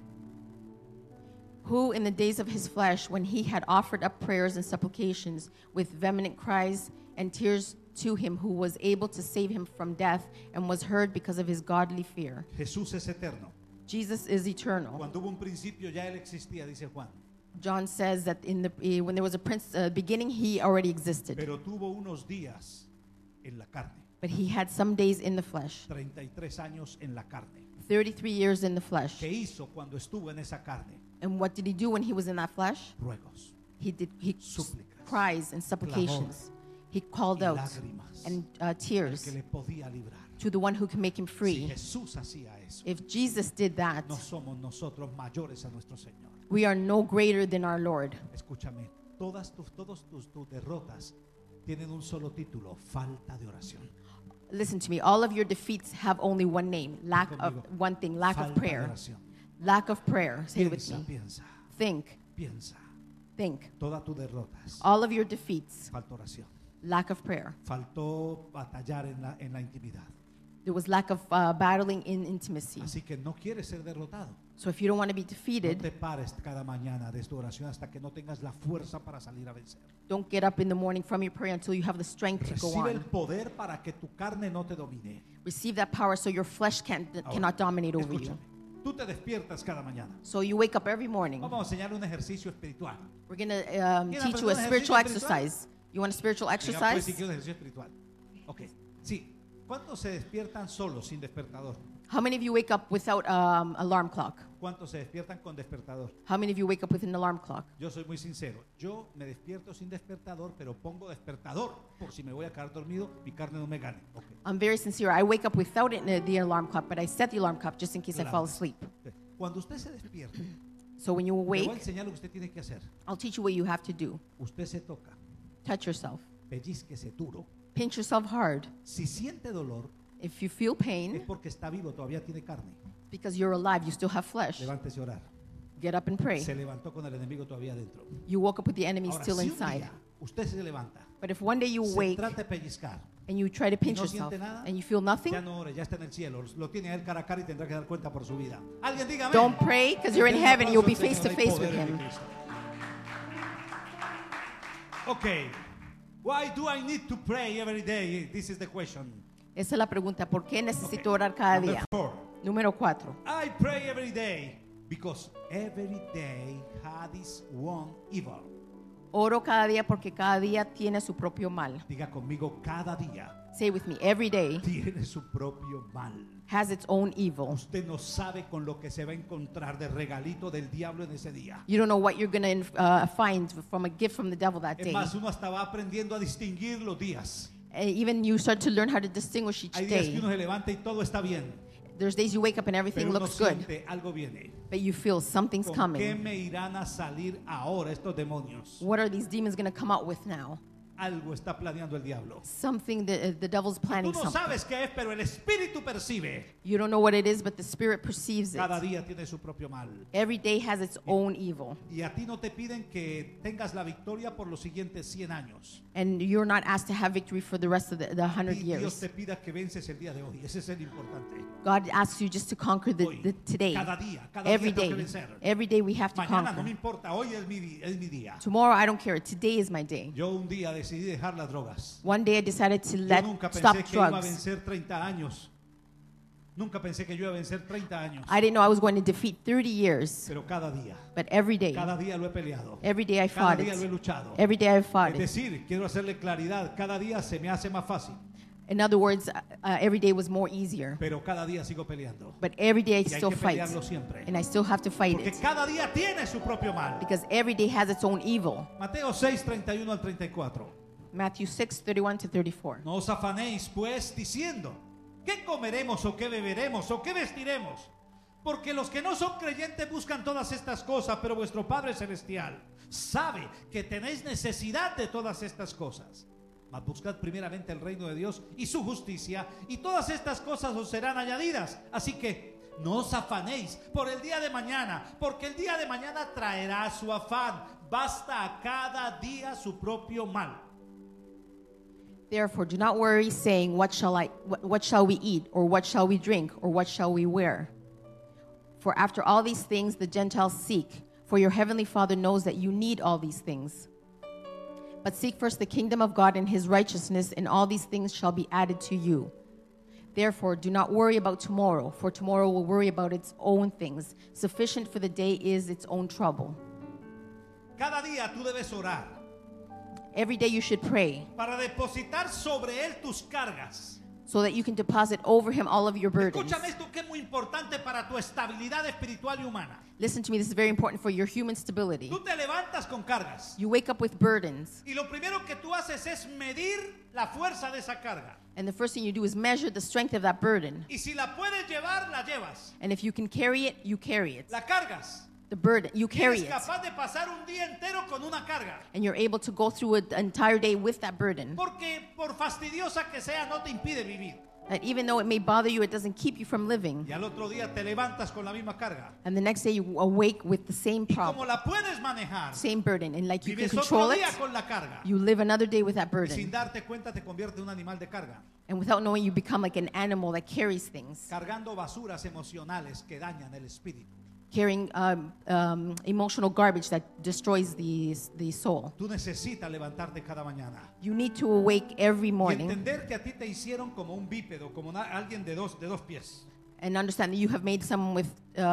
Who in the days of his flesh, when he had offered up prayers and supplications with vehement cries and tears to him who was able to save him from death, and was heard because of his godly fear. Jesús es eterno. Jesus is eternal. Cuando hubo un principio ya él existía, dice Juan. John says that when there was a beginning, he already existed. Pero tuvo unos días en la carne. But he had some days in the flesh, 33 años en la carne. 33 years in the flesh. ¿Qué hizo cuando estuvo en esa carne? And what did he do when he was in that flesh? Ruegos He Súplicas, cries and supplications. He called y out lágrimas and al tears que le podía librar. to the one who can make him Si free. Jesús hacía eso, If Jesus did that, no somos nosotros mayores a nuestro Señor. we are no greater than our Lord. Escúchame, todas tus derrotas tienen un solo título: falta de oración. Listen to me. All of your defeats have only one name, lack of conmigo. one thing, lack Falta of de prayer. oración. Lack of prayer. Say it with Piensa, me. piensa, Think, piensa. think. Todas tus derrotas, All of your defeats, falta oración. lack of prayer. Faltó batallar en la intimidad. There was lack of battling in intimacy. Así que no quieres ser derrotado. So if you don't want to be No defeated, te pares cada mañana de tu oración hasta que no tengas la fuerza para salir a vencer. don't get up in the morning from your prayer until you have the strength to go Recibe el on. poder para que tu carne no te domine. Receive that power so your flesh cannot dominate over you. Escúchame, tú te despiertas cada mañana. So you wake up every morning. Vamos a enseñar un ejercicio espiritual. We're going to ¿Quieren teach you aprender a un spiritual ejercicio espiritual? exercise. You want a spiritual Diga, pues, exercise? sí, quiero un ejercicio espiritual. Ok, sí. ¿Cuántos se despiertan solos sin despertador? How many of you wake up without alarm clock? ¿Cuántos se despiertan con despertador? How many of you wake up with an alarm clock? Yo soy muy sincero. Yo me despierto sin despertador, pero pongo despertador por si me voy a quedar dormido, mi carne no me gane. Okay. I'm very sincere. I wake up without the alarm clock, but I set the alarm clock just in case I Claro. fall asleep. Ok. Cuando usted se despierte, So when you le voy a awake, enseñar lo que usted tiene que hacer. I'll teach you what you have to do. Usted se toca, Touch yourself. pellizquese duro. Pinch yourself hard. Si siente dolor, If you feel es pain, porque está vivo, todavía tiene carne. because you're alive, you still have flesh. Levántese a orar. Get up and pray. Se levantó con el enemigo todavía dentro. You woke up with the enemy Ahora, still si un inside. día usted se levanta, But if one day you se wake trata de pellizcar, and you try to pinch no yourself siente nada, and you feel nothing, ya no ore, ya está en el cielo. Lo tiene a él cara a cara y tendrá que dar cuenta por su vida. Alguien dígame. don't pray because you're in Denle un heaven. You'll be aplauso al face to Señor, face hay with poder en him. Cristo. Okay. Why do I need to pray every day? This is the question. Esa es la pregunta. ¿Por qué necesito Okay. orar cada Number día? 4. Número 4. I pray every day because every day had its one evil. Oro cada día porque cada día tiene su propio mal. Diga conmigo, cada día Say with me, every day tiene su propio mal. has its own evil. Usted no sabe con lo que se va a encontrar de regalito del diablo en ese día. You don't know what you're going to find from a gift from the devil that Es day. más, uno hasta va aprendiendo a distinguir los días. Even you start to learn how to distinguish each Hay días que day. uno se levanta y todo está bien, There's days you wake up and everything pero uno looks good, siente algo viene. but you feel something's ¿Con qué coming. me irán a salir ahora estos demonios? What are these demons going to come out with now? algo está planeando el diablo. Something that the devil's planning Tú no something. sabes qué es, pero el espíritu percibe. You don't know what it is, but the spirit perceives it. Cada día tiene su propio mal. Every day has its own evil. Y a ti no te piden que tengas la victoria por los siguientes 100 años. And you're not asked to have victory for the rest of the 100 Y Dios years. te pida que vences el día de hoy. Ese es el importante. God asks you just to conquer Hoy, the today. cada día Every tengo que day. vencer. Every day we have to Mañana no me conquer. importa, hoy es mi día. Tomorrow I don't care. Today is my day. Yo un día decidí dejar las drogas. One day I decided to Yo nunca stop pensé que iba a drugs. vencer 30 años. Nunca pensé que yo iba a vencer 30 años. I didn't know I was going to defeat 30 years, Pero cada día but every day lo he peleado. I Cada fought día lo he it. luchado. Every day I fought Es it. decir, quiero hacerle claridad, cada día se me hace más fácil, In other words, every day was more easier. pero cada día sigo peleando. But every day I Y hay still que fight. pelearlo siempre. And I still have to fight Porque it. cada día tiene su propio mal. Because every day has its own evil. Mateo 6, 31 al 34. Matthew 6:31 to 34. No os afanéis pues diciendo, ¿qué comeremos o qué beberemos o qué vestiremos? Porque los que no son creyentes buscan todas estas cosas, pero vuestro Padre Celestial sabe que tenéis necesidad de todas estas cosas. Mas buscad primeramente el reino de Dios y su justicia, y todas estas cosas os serán añadidas. Así que no os afanéis por el día de mañana, porque el día de mañana traerá su afán. Basta a cada día su propio mal. Therefore, do not worry, saying, what shall we eat, or what shall we drink, or what shall we wear? For after all these things the Gentiles seek, for your heavenly Father knows that you need all these things. But seek first the kingdom of God and his righteousness, and all these things shall be added to you. Therefore, do not worry about tomorrow, for tomorrow will worry about its own things. Sufficient for the day is its own trouble. Cada día tú debes orar Every day you should pray, para depositar sobre él tus cargas. so that you can deposit over him all of your burdens. Escúchame esto que es muy importante para tu estabilidad espiritual y humana. Listen to me, this is very important for your human stability. Tú te levantas con cargas You wake up with burdens, y lo primero que tú haces es medir la fuerza de esa carga. and the first thing you do is measure the strength of that burden. Y si la puedes llevar, la llevas. And if you can carry it, you carry it. La cargas. The burden, you Y carry eres it. capaz de pasar un día entero con una carga. And you're able to go through an entire day with that burden. Porque por fastidiosa que sea, no te impide vivir. That even though it may bother you, it doesn't keep you from living. Y al otro día te levantas con la misma carga. And the next day you awake with the same Y como problem, la puedes manejar, same burden. And like you can vives control otro it, día con la carga. you live another day with that Y sin burden. darte cuenta te convierte en un animal de carga. And without knowing, you become like an animal that carries things, Cargando basuras emocionales que dañan el espíritu. carrying emotional garbage that destroys the soul. Tú necesitas levantarte cada mañana. You need to awake every Y morning entender que a ti te hicieron como un bípedo, como alguien de dos pies. and understand that you have made someone with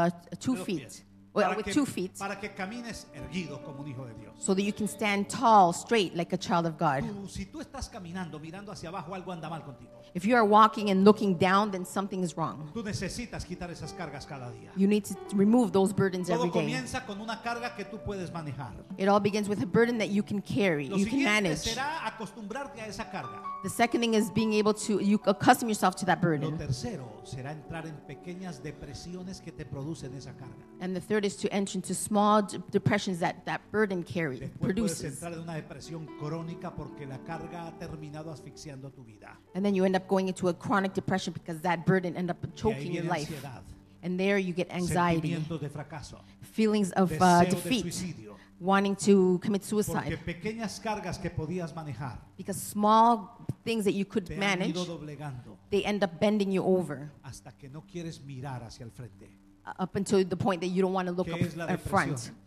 2 De dos feet, pies. well, with 2 feet, Para que camines erguido como un hijo de Dios. so that you can stand tall, straight, like a child of God. Si tú estás caminando mirando hacia abajo, algo anda mal contigo. If you are walking and looking down, then something is wrong. Tú necesitas quitar esas cargas cada día. You need to remove those burdens every Todo day. comienza con una carga que tú puedes manejar. It all begins with a burden that you can carry, Lo you can siguiente manage. será acostumbrarte a esa carga. The second thing is being able to, you accustom yourself to that Lo burden. tercero será entrar en pequeñas depresiones que te producen esa carga. And the third is to enter into small depressions that burden Después puedes produces. entrar en una depresión crónica porque la carga ha terminado asfixiando tu vida. And then you end up going into a chronic depression because that burden end up Y ahí choking your viene life. ansiedad, And there you get anxiety, sentimientos de fracaso, feelings of deseo de defeat, suicidio. wanting to commit Porque suicide. pequeñas cargas que podías manejar Because small things that you could te han manage, ido doblegando they end up bending you over hasta que no quieres mirar hacia el frente. up until the point that you don't want to look ¿Qué up es la at front. depresión?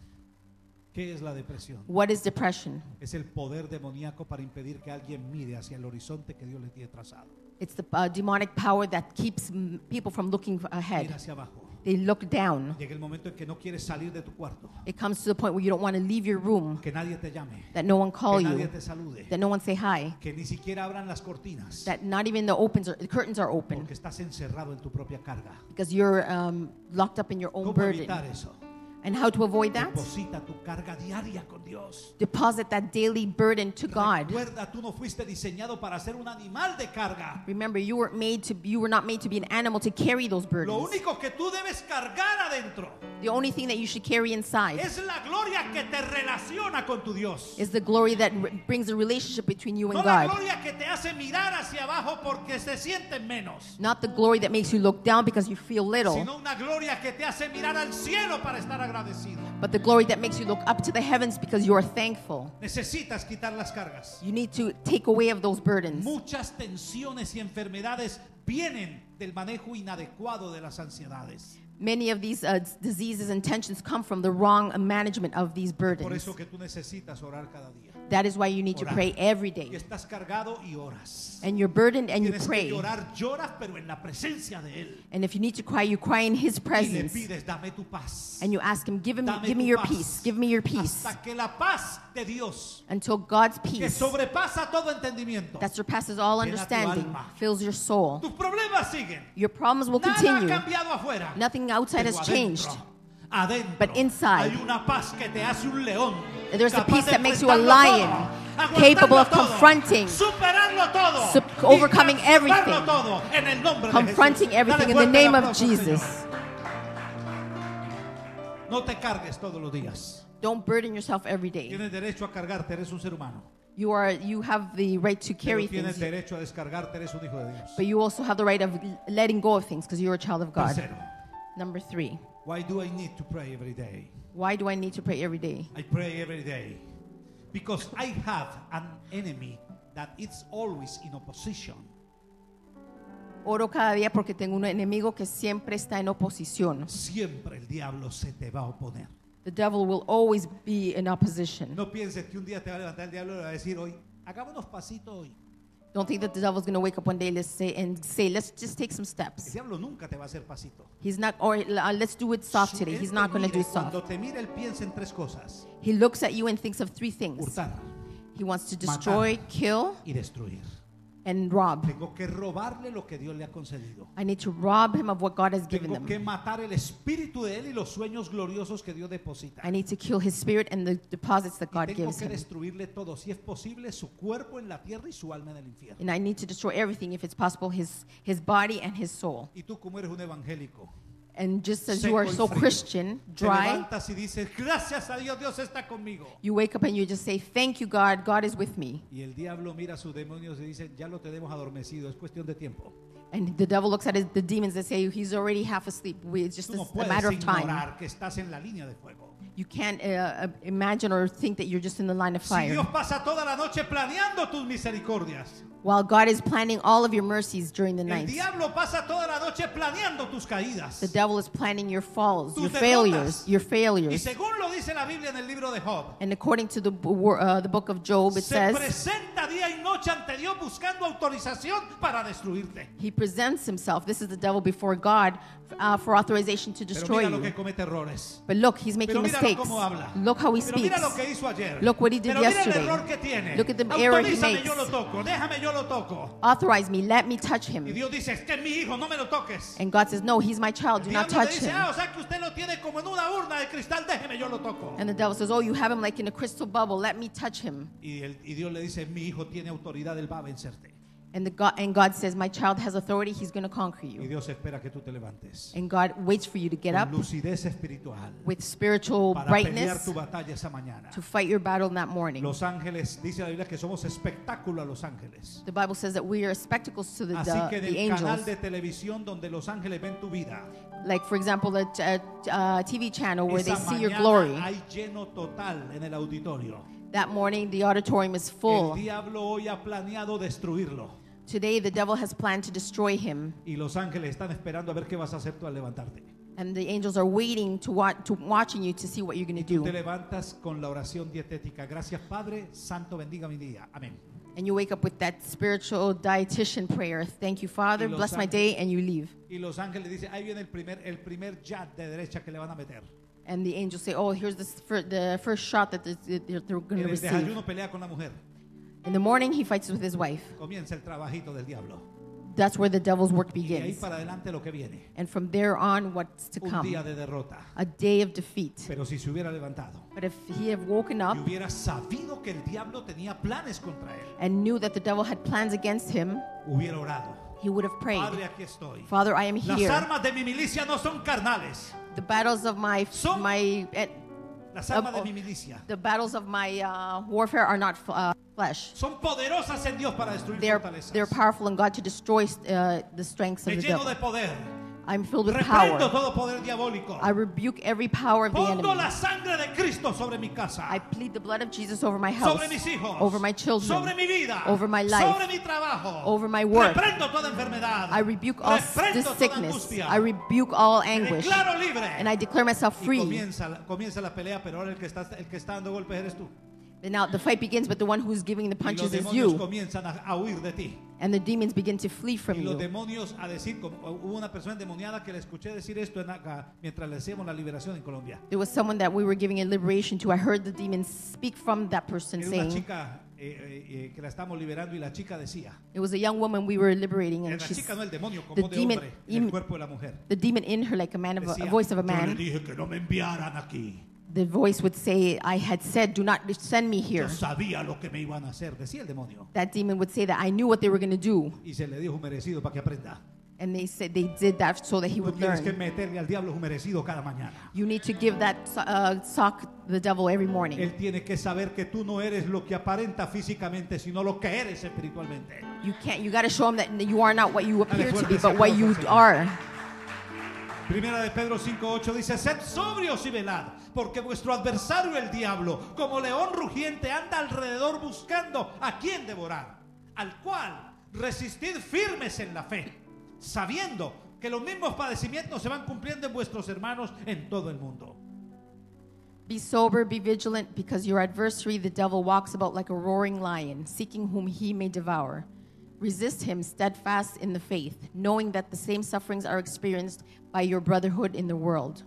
¿Qué es la depresión? What is depression? Es el poder demoníaco para impedir que alguien mire hacia el horizonte que Dios le tiene trazado. It's the demonic power that keeps people from looking Mira ahead. hacia abajo. They look down. Llega el momento en que no quieres salir de tu cuarto, It comes to the point where you don't want to leave your room, que nadie te llame, that no one call que nadie you, te salude, that no one say hi, que ni siquiera abran las cortinas, that not even the curtains are open, porque estás encerrado en tu propia carga. because you're locked up in your own ¿Cómo burden. evitar eso? And how to avoid that? Deposita tu carga diaria con Dios. Deposit that daily burden to God. Recuerda, tú no fuiste diseñado para ser un animal de carga. Remember, you were not made to be an animal to carry those Lo burdens. único que tú debes cargar adentro The only thing that you should carry inside es la gloria que te relaciona con tu Dios. is the glory that brings a relationship between you No and la God. gloria que te hace mirar hacia abajo porque se sienten menos, Not the glory that makes you look down because you feel little, sino una gloria que te hace mirar al cielo para estar agradecido. but the glory that makes you look up to the heavens because you are thankful. Necesitas quitar las cargas. You need to take away of those burdens. Muchas tensiones y enfermedades vienen del manejo inadecuado de las ansiedades. Many of these diseases and tensions come from the wrong management of these Por burdens. eso que tú necesitas orar cada día. That is why you need to Orar. pray every Y day. estás cargado y oras. And you're burdened and you Tienes que pray. llorar, lloras, pero en la presencia de Él. And if you need to cry, you cry in His Y le presence. pides, dame tu paz. And you ask Him, give Dame me tu your paz. peace. Give me your peace. Hasta que la paz de Dios, Until God's que peace sobrepasa todo entendimiento, that surpasses all llena tu understanding alma. fills your soul. tus problemas siguen. Your problems will Nada ha continue. cambiado afuera. Nothing outside Pero has changed. Adentro But inside, hay una paz que te hace un león. There's a capaz peace de that makes you a enfrentarlo lion, todo, capable of aguantarlo todo, confronting, superarlo todo, overcoming y everything, transformarlo todo en el nombre de confronting Jesús. everything in Dale the fuerte el name of aplauso al Jesus. Señor. No te cargues todos los días. Don't burden yourself every day. Tienes derecho a cargarte, eres un ser humano. You have the right to Pero carry tienes things, derecho a descargarte, eres un hijo de Dios. but you also have the right of letting go of things because you're a child of God. Tercero, Number 3, why do I need to pray every day? why do I need to pray every day? I pray every day because I have an enemy that is always in opposition. Oro cada día porque tengo un enemigo que siempre está en oposición. Siempre el diablo se te va a oponer. The devil will always be in opposition. No pienses que un día te va a levantar el diablo y va a decir hoy, hagámonos pasito hoy. Don't think that the devil's going to wake up one day and say, let's just take some El steps. diablo nunca te va a hacer pasito. He's not, or let's do it soft today. Él He's te not going to do mire, it cuando soft. te mira, él piensa en tres cosas: He looks at you and thinks of 3 things. hurtar He wants to destroy, kill, y destruir. and rob. Tengo que robarle lo que Dios le ha concedido. I need to rob him of what God has given Tengo que them. matar el espíritu de él y los sueños gloriosos que Dios deposita. I need to kill his spirit and the deposits that Y God tengo gives que him. destruirle todo, si es posible, su cuerpo en la tierra y su alma en el infierno. And I need to destroy everything, if it's possible, his body and his soul. Y tú, como eres un evangélico, And just as seco you are y so frío, Christian, te dry, levantas y dices, gracias a Dios, Dios está conmigo. you wake up and you just say, thank you, God. God is with me. Y el diablo mira a sus demonios y dice, ya lo tenemos adormecido, es cuestión de tiempo. And the devil looks at the demons and say, he's already half asleep. It's just Tú no a puedes matter of time. ignorar que estás en la línea de fuego. You can't imagine or think that you're just in the line of Si fire. Dios pasa toda la noche planeando tus misericordias, While God is planning all of your mercies during the el night. diablo pasa toda la noche planeando tus caídas. The devil is planning your falls, Tus your derrotas. failures, your Y failures. según lo dice la Biblia en el libro de Job, And according to the book of Job, it se says presenta día y noche ante Dios buscando autorización para destruirte. he presents himself. This is the devil before God for authorization to Pero destroy mira lo que you. comete errores. But look, he's Pero making míralo mistakes. cómo habla. Look how he Pero speaks. mira lo que hizo ayer. Look what he did Pero mira yesterday. el error que tiene. Look at the error he Autorízame, makes. yo lo toco. Déjame, yo lo toco. Authorize me, let me touch Y him. Dios dice, es que es mi hijo, no me lo toques. And God says, no, he's my child, do El not diablo le touch dice, him. o sea que usted lo tiene como en una urna de cristal, déjeme, yo lo toco. And the devil says, oh, you have him like in a crystal bubble, let me touch him. Y Dios le dice, mi hijo tiene autoridad, él va a vencerte. And God says, my child has authority, he's going to conquer Y you. Dios espera que tú te levantes. And God waits for you to get up Con lucidez espiritual. with spiritual Para pelear brightness tu batalla esa mañana. to fight your battle in that morning. Los ángeles, dice la Biblia que somos espectáculo a los ángeles. The Bible says that we are spectacles to Así que en the el canal angels. de televisión donde los ángeles ven tu vida, Like, for example, the TV channel where they esa see your mañana glory. hay lleno total en el auditorio. That morning, the auditorium is El full. diablo hoy ha planeado destruirlo. Today, the devil has planned to destroy him. Y los ángeles están esperando a ver qué vas a hacer tú al levantarte. And the angels are waiting to watching you to see what you're going Y to tú te do. levantas con la oración dietética. Gracias, Padre Santo, bendiga mi día. Amén. And you wake up with that spiritual dietitian prayer. Thank you, Father. Y los Bless my ángeles- day. And you leave. Y los ángeles dicen, ahí viene el primer jab de derecha que le van a meter. And the angels say, oh, here's the first shot that they're going En to el receive. desayuno pelea con la mujer. In the morning, he fights with his wife. Comienza el trabajito del diablo. That's where the devil's work Y de ahí begins. para adelante lo que viene. And from there on, what's to Un come? día de derrota. A day of defeat. Pero si se hubiera levantado But if he had woken up y hubiera sabido que el diablo tenía planes contra él, and knew that the devil had plans against him, hubiera orado. he would have prayed, Padre, aquí estoy. Father, I am Las here. armas de mi milicia no son carnales. The battles of my Son- my Las armas de mi milicia the battles of my warfare are not flesh. son poderosas en Dios para destruir They're fortalezas. powerful in God to destroy the strengths of Me the lleno devil. de poder. I'm filled with Reprendo power. todo poder diabólico. I rebuke every power of the Pongo enemy. la sangre de Cristo sobre mi casa, I plead the blood of Jesus over my house, sobre mis hijos, over my children, sobre mi vida, over my life, sobre mi trabajo, over my work. Reprendo toda enfermedad. I rebuke all Reprendo this toda sickness. angustia. I rebuke all Me anguish. declaro libre. And I declare myself Y free. comienza la pelea, pero ahora el que está dando golpes eres tú. And now the fight begins, but the one who's giving the Y los punches is demonios you. comienzan a huir de ti. And the demons begin to flee Y from los you. demonios a decir, como, hubo una persona endemoniada que le escuché decir esto acá, mientras le hacíamos la liberación en Colombia. There was someone that we were giving a liberation to. I heard the demons speak from that person Era una saying, chica que la estamos liberando y la chica decía, it was a young woman we were liberating, la and she's, chica no el demonio, con the voz de demon hombre, en el in- cuerpo de la mujer. the demon in her, like a man of a Decía, voice of a yo le man, dije que no me enviaran aquí. the voice would say, I had said, do not send me Yo here. sabía lo que me iban a hacer, decía el demonio. That demon would say that I knew what they were going to do. Y se le dijo merecido para que aprenda. And they said they did that so that he Tú would tienes que learn. meterle al diablo merecido cada mañana. You need to give that sock the devil every morning. Él tiene que saber que tú no eres lo que aparenta físicamente, sino lo que eres espiritualmente. You got to show him that you are not what you appear to be, fuerte but ese what aplauso you al Señor. are. Primera de Pedro 5:8 dice: sed sobrios y velad, porque vuestro adversario el diablo, como león rugiente, anda alrededor buscando a quien devorar, al cual resistid firmes en la fe, sabiendo que los mismos padecimientos se van cumpliendo en vuestros hermanos en todo el mundo. Be sober, be vigilant, because your adversary, the devil, walks about like a roaring lion, seeking whom he may devour. Resist him steadfast in the faith, knowing that the same sufferings are experienced by your brotherhood in the world.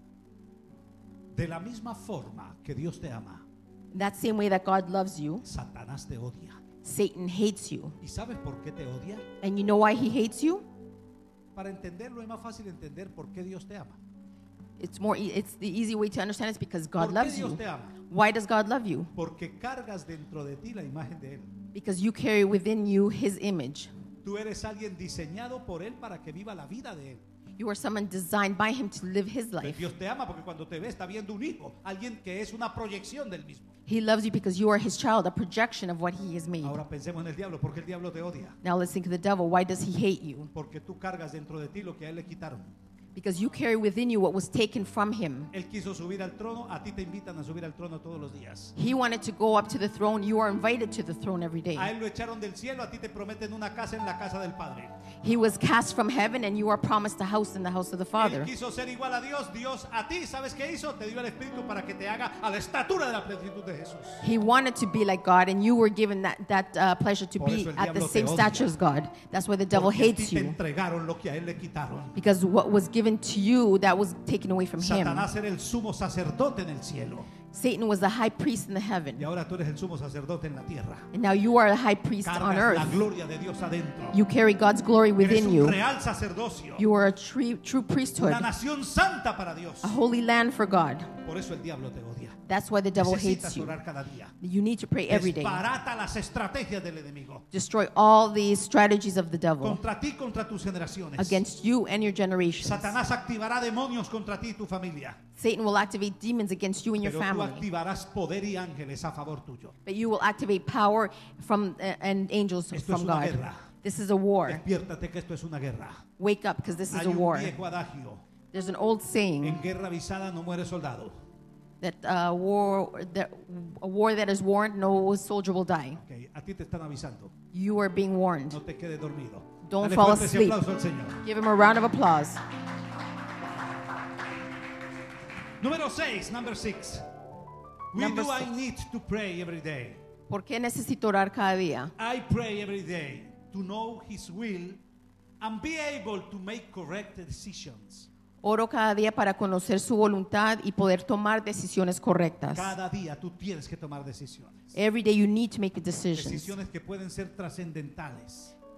De la misma forma que Dios te ama, In that same way that God loves you, Satanás te odia. Satan hates you. ¿Y sabes por qué te odia? And you know why he hates you? Para entenderlo es más fácil entender por qué Dios te ama. It's the easy way to understand it because God ¿Por qué loves Dios you. te ama? Why does God love you? Porque cargas dentro de ti la imagen de Él. Because you carry within you his image. Tú eres alguien diseñado por Él para que viva la vida de Él. You are someone designed by him to live his Entonces, life. Dios te ama porque cuando te ve está viendo un hijo, alguien que es una proyección del mismo. He loves you because you are his child, a projection of what he has made. Ahora pensemos en el diablo, porque el diablo te odia. Now let's think of the devil. Why does he hate you? Porque tú cargas dentro de ti lo que a él le quitaron. Because you carry within you what was taken from him. Él quiso subir al trono, a ti te invitan a subir al trono todos los días. He wanted to go up to the throne. You are invited to the throne every day. A él lo echaron del cielo, a ti te prometen una casa en la casa del Padre. He was cast from heaven, and you are promised a house in the house of the Él Father. quiso ser igual a Dios, Dios a ti, ¿sabes qué hizo? Te dio el Espíritu para que te haga a la estatura de la plenitud de Jesús. He wanted to be like God, and you were given that pleasure to Por be eso el at the diablo same te odia. stature as God. That's why the devil Porque a ti hates te you. entregaron lo que a él le quitaron. Because what was given to you, that was taken away from him. Satanás era el sumo sacerdote en el cielo. Satan was the high priest in the heaven. Y ahora tú eres el sumo sacerdote en la tierra. And now you are the high priest on Cargas la earth. gloria de Dios adentro. You carry God's glory Eres within un you. real sacerdocio. You are a true priesthood, Una nación santa para Dios. a holy land for God. Por eso el diablo te odia. That's why the devil hates Necesitas you. orar cada día. You need to pray every day. Desbarata las estrategias del enemigo. Destroy all the strategies of the devil Contra ti, contra tus generaciones. against you and your generations. Satanás activará demonios contra ti y tu familia. Satan will activate demons against you and your Pero tú family. activarás poder y ángeles a favor tuyo. But you will activate power from and angels Esto es from una God. guerra. This is a war. Despiértate que esto es una guerra. Wake up, because this is Hay a un war. viejo adagio. There's an old saying En guerra avisada no muere soldado. that a war that is warned, no soldier will die. Okay, a ti te están avisando. You are being warned. No te quedes dormido. Don't Dale fall fuerte ese asleep. aplauso al Señor. Give him a round of applause. Número 6, number 6. Why Number do I 6. need to pray every day? ¿Por qué necesito orar cada día? I pray every day to know His will and be able to make correct decisions. Oro cada día para conocer su voluntad y poder tomar decisiones correctas. Cada día tú tienes que tomar decisiones. Every day you need to make decisions. Decisiones que pueden ser trascendentales.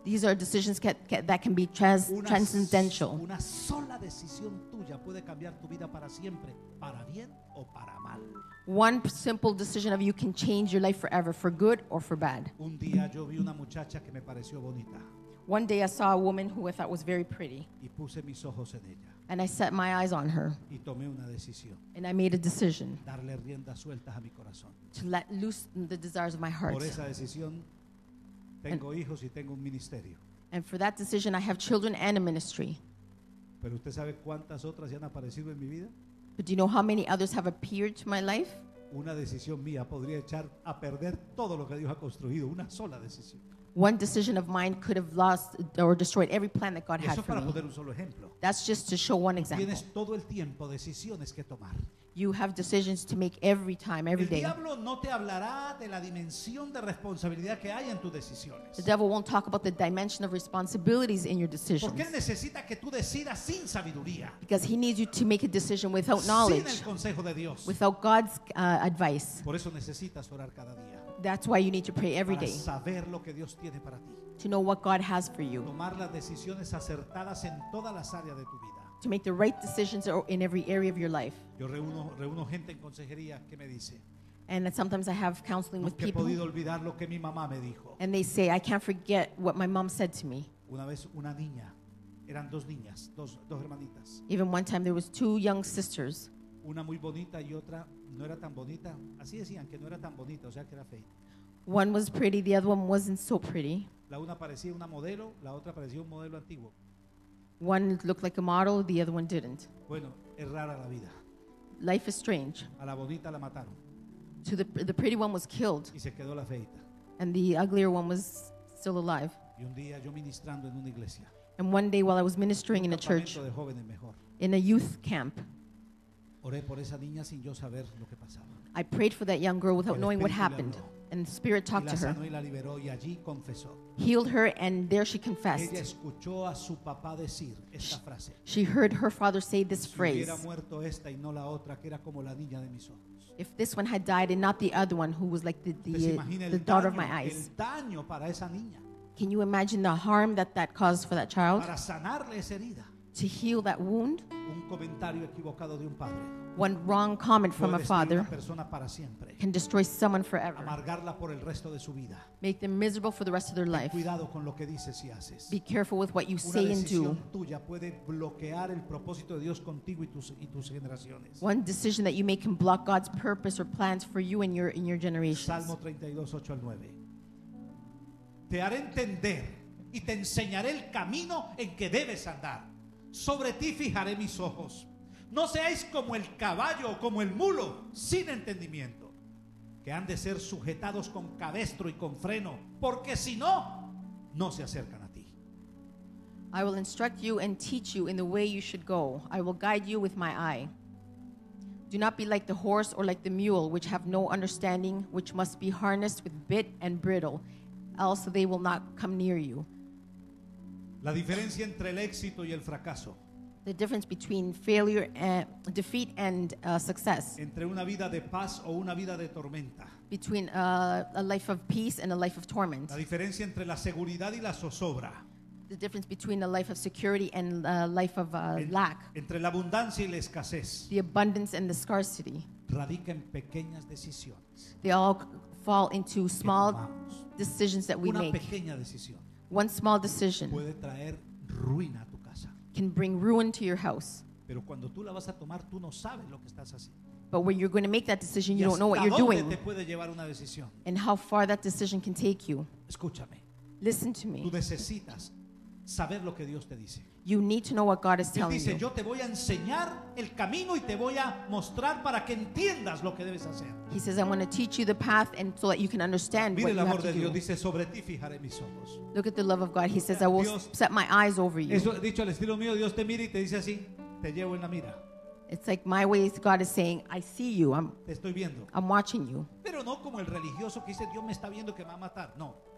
These are decisions that can be transcendental. Una sola decisión tuya puede cambiar tu vida para siempre, para bien o para mal. One simple decision of you can change your life forever, for good or for bad. Un día yo vi una muchacha que me pareció bonita One day I saw a woman who I thought was very pretty, y puse mis ojos en ella and I set my eyes on her, y tomé una decisión, and I made a decision darle riendas sueltas a mi corazón. to let loose the desires of my heart. Por esa decisión tengo hijos y tengo un ministerio. And for that decision, I have children and a ministry. Pero usted sabe cuántas otras ya han aparecido en mi vida. But do you know how many others have appeared to my life? Una decisión mía podría echar a perder todo lo que Dios ha construido. Una sola decisión. One decision of mine could have lost or destroyed every plan that God Y had eso for para me. poner un solo ejemplo. That's just to show one example. Tienes todo el tiempo decisiones que tomar. You have decisions to make every time, every El day. diablo no te hablará de la dimensión de responsabilidad que hay en tus decisiones. The devil won't talk about the dimension of responsibilities in your decisions, Porque él necesita que tú decidas sin sabiduría, because he needs you to make a decision without sin knowledge, el consejo de Dios. without God's advice. Por eso necesitas orar cada día That's why you need to pray every para day, saber lo que Dios tiene para ti. to know what God has for you, Tomar las decisiones acertadas en todas las áreas de tu vida. to make the right decisions in every area of your life. Yo reúno gente en consejería que me dice, And sometimes I have counseling with nunca he people, podido olvidar lo que mi mamá me dijo. and they say, I can't forget what my mom said to me. Una vez una niña, eran dos niñas, dos hermanitas, Even one time there was two young sisters, una muy bonita y otra no era tan bonita. Así decían que no era tan bonita, o sea que era fea. one was pretty, the other one wasn't so pretty. La una parecía una modelo, la otra parecía un modelo antiguo. One looked like a model, the other one didn't. Bueno, es rara la vida. Life is strange. A la bonita la mataron To the pretty one was killed, y se quedó la feita. and the uglier one was still alive. Y un día yo ministrando en una iglesia, And one day while I was ministering in un a church, campamento de jóvenes mejor, in a youth camp, oré por esa niña sin yo saber lo que pasaba. I prayed for that young girl without El knowing what Espíritu le happened. habló. And the Spirit Y talked la to her, sanó y la liberó y allí confesó. healed her, and there she Ella confessed. escuchó a su papá decir esta frase. She heard her father say this Si phrase, hubiera muerto esta y no la otra, que era como la niña de mis ojos. if this one had died and not the other one who was like Usted se imagina the el daughter of my daño, eyes. el daño para esa niña, Can you imagine the harm that caused for that child? para sanarle esa herida. To heal that wound? Un comentario equivocado de un padre One wrong comment from puede a destruir father una persona para siempre, can destroy someone forever, amargarla por el resto de su vida. make them miserable for the rest of their Ten life. cuidado con lo que dices y haces. Be careful with what you Una say and do. decisión tuya puede bloquear el propósito de Dios contigo y tus generaciones. One decision that you make can block God's purpose or plans for you and your generations. Salmo 32, 8 al 9. Te haré entender y te enseñaré el camino en que debes andar. Sobre ti fijaré mis ojos. No seáis como el caballo o como el mulo sin entendimiento, que han de ser sujetados con cabestro y con freno, porque si no, no se acercan a ti. I will instruct you and teach you in the way you should go. I will guide you with my eye. Do not be like the horse or like the mule, which have no understanding, which must be harnessed with bit and bridle, else they will not come near you. La diferencia entre el éxito y el fracaso, The difference between failure and defeat and success, entre una vida de paz o una vida de tormenta, between a life of peace and a life of torment, la diferencia entre la seguridad y la zozobra, the difference between a life of security and a life of lack, entre la abundancia y la escasez, the abundance and the scarcity. radica en pequeñas decisiones They all fall into que small tomamos. decisions that we Una make. pequeña decisión One small decision puede traer ruina a tu casa, can bring ruin to your house. pero cuando tú la vas a tomar, tú no sabes lo que estás haciendo. But when you're going to make that decision, Y you don't know what hasta you're dónde doing te puede llevar una decisión. and how far that decision can take you. Escúchame, Listen to tú me. necesitas saber lo que Dios te dice. You need to know what God is Él telling dice, you. yo te voy a enseñar el camino y te voy a mostrar para que entiendas lo que debes hacer. He says, I'm going to teach you the path and so that you can understand Mire what el you have amor to de Dios, do. dice, sobre ti fijaré mis ojos. Look at the love of God. He says, I will Dios- set my eyes over you. Eso dicho al estilo mío, Dios te mira y te dice así, te llevo en la mira, It's like my ways, God is saying, I see you. te estoy viendo. I'm watching you. Pero no como el religioso que dice, Dios me está viendo que me va a matar. No,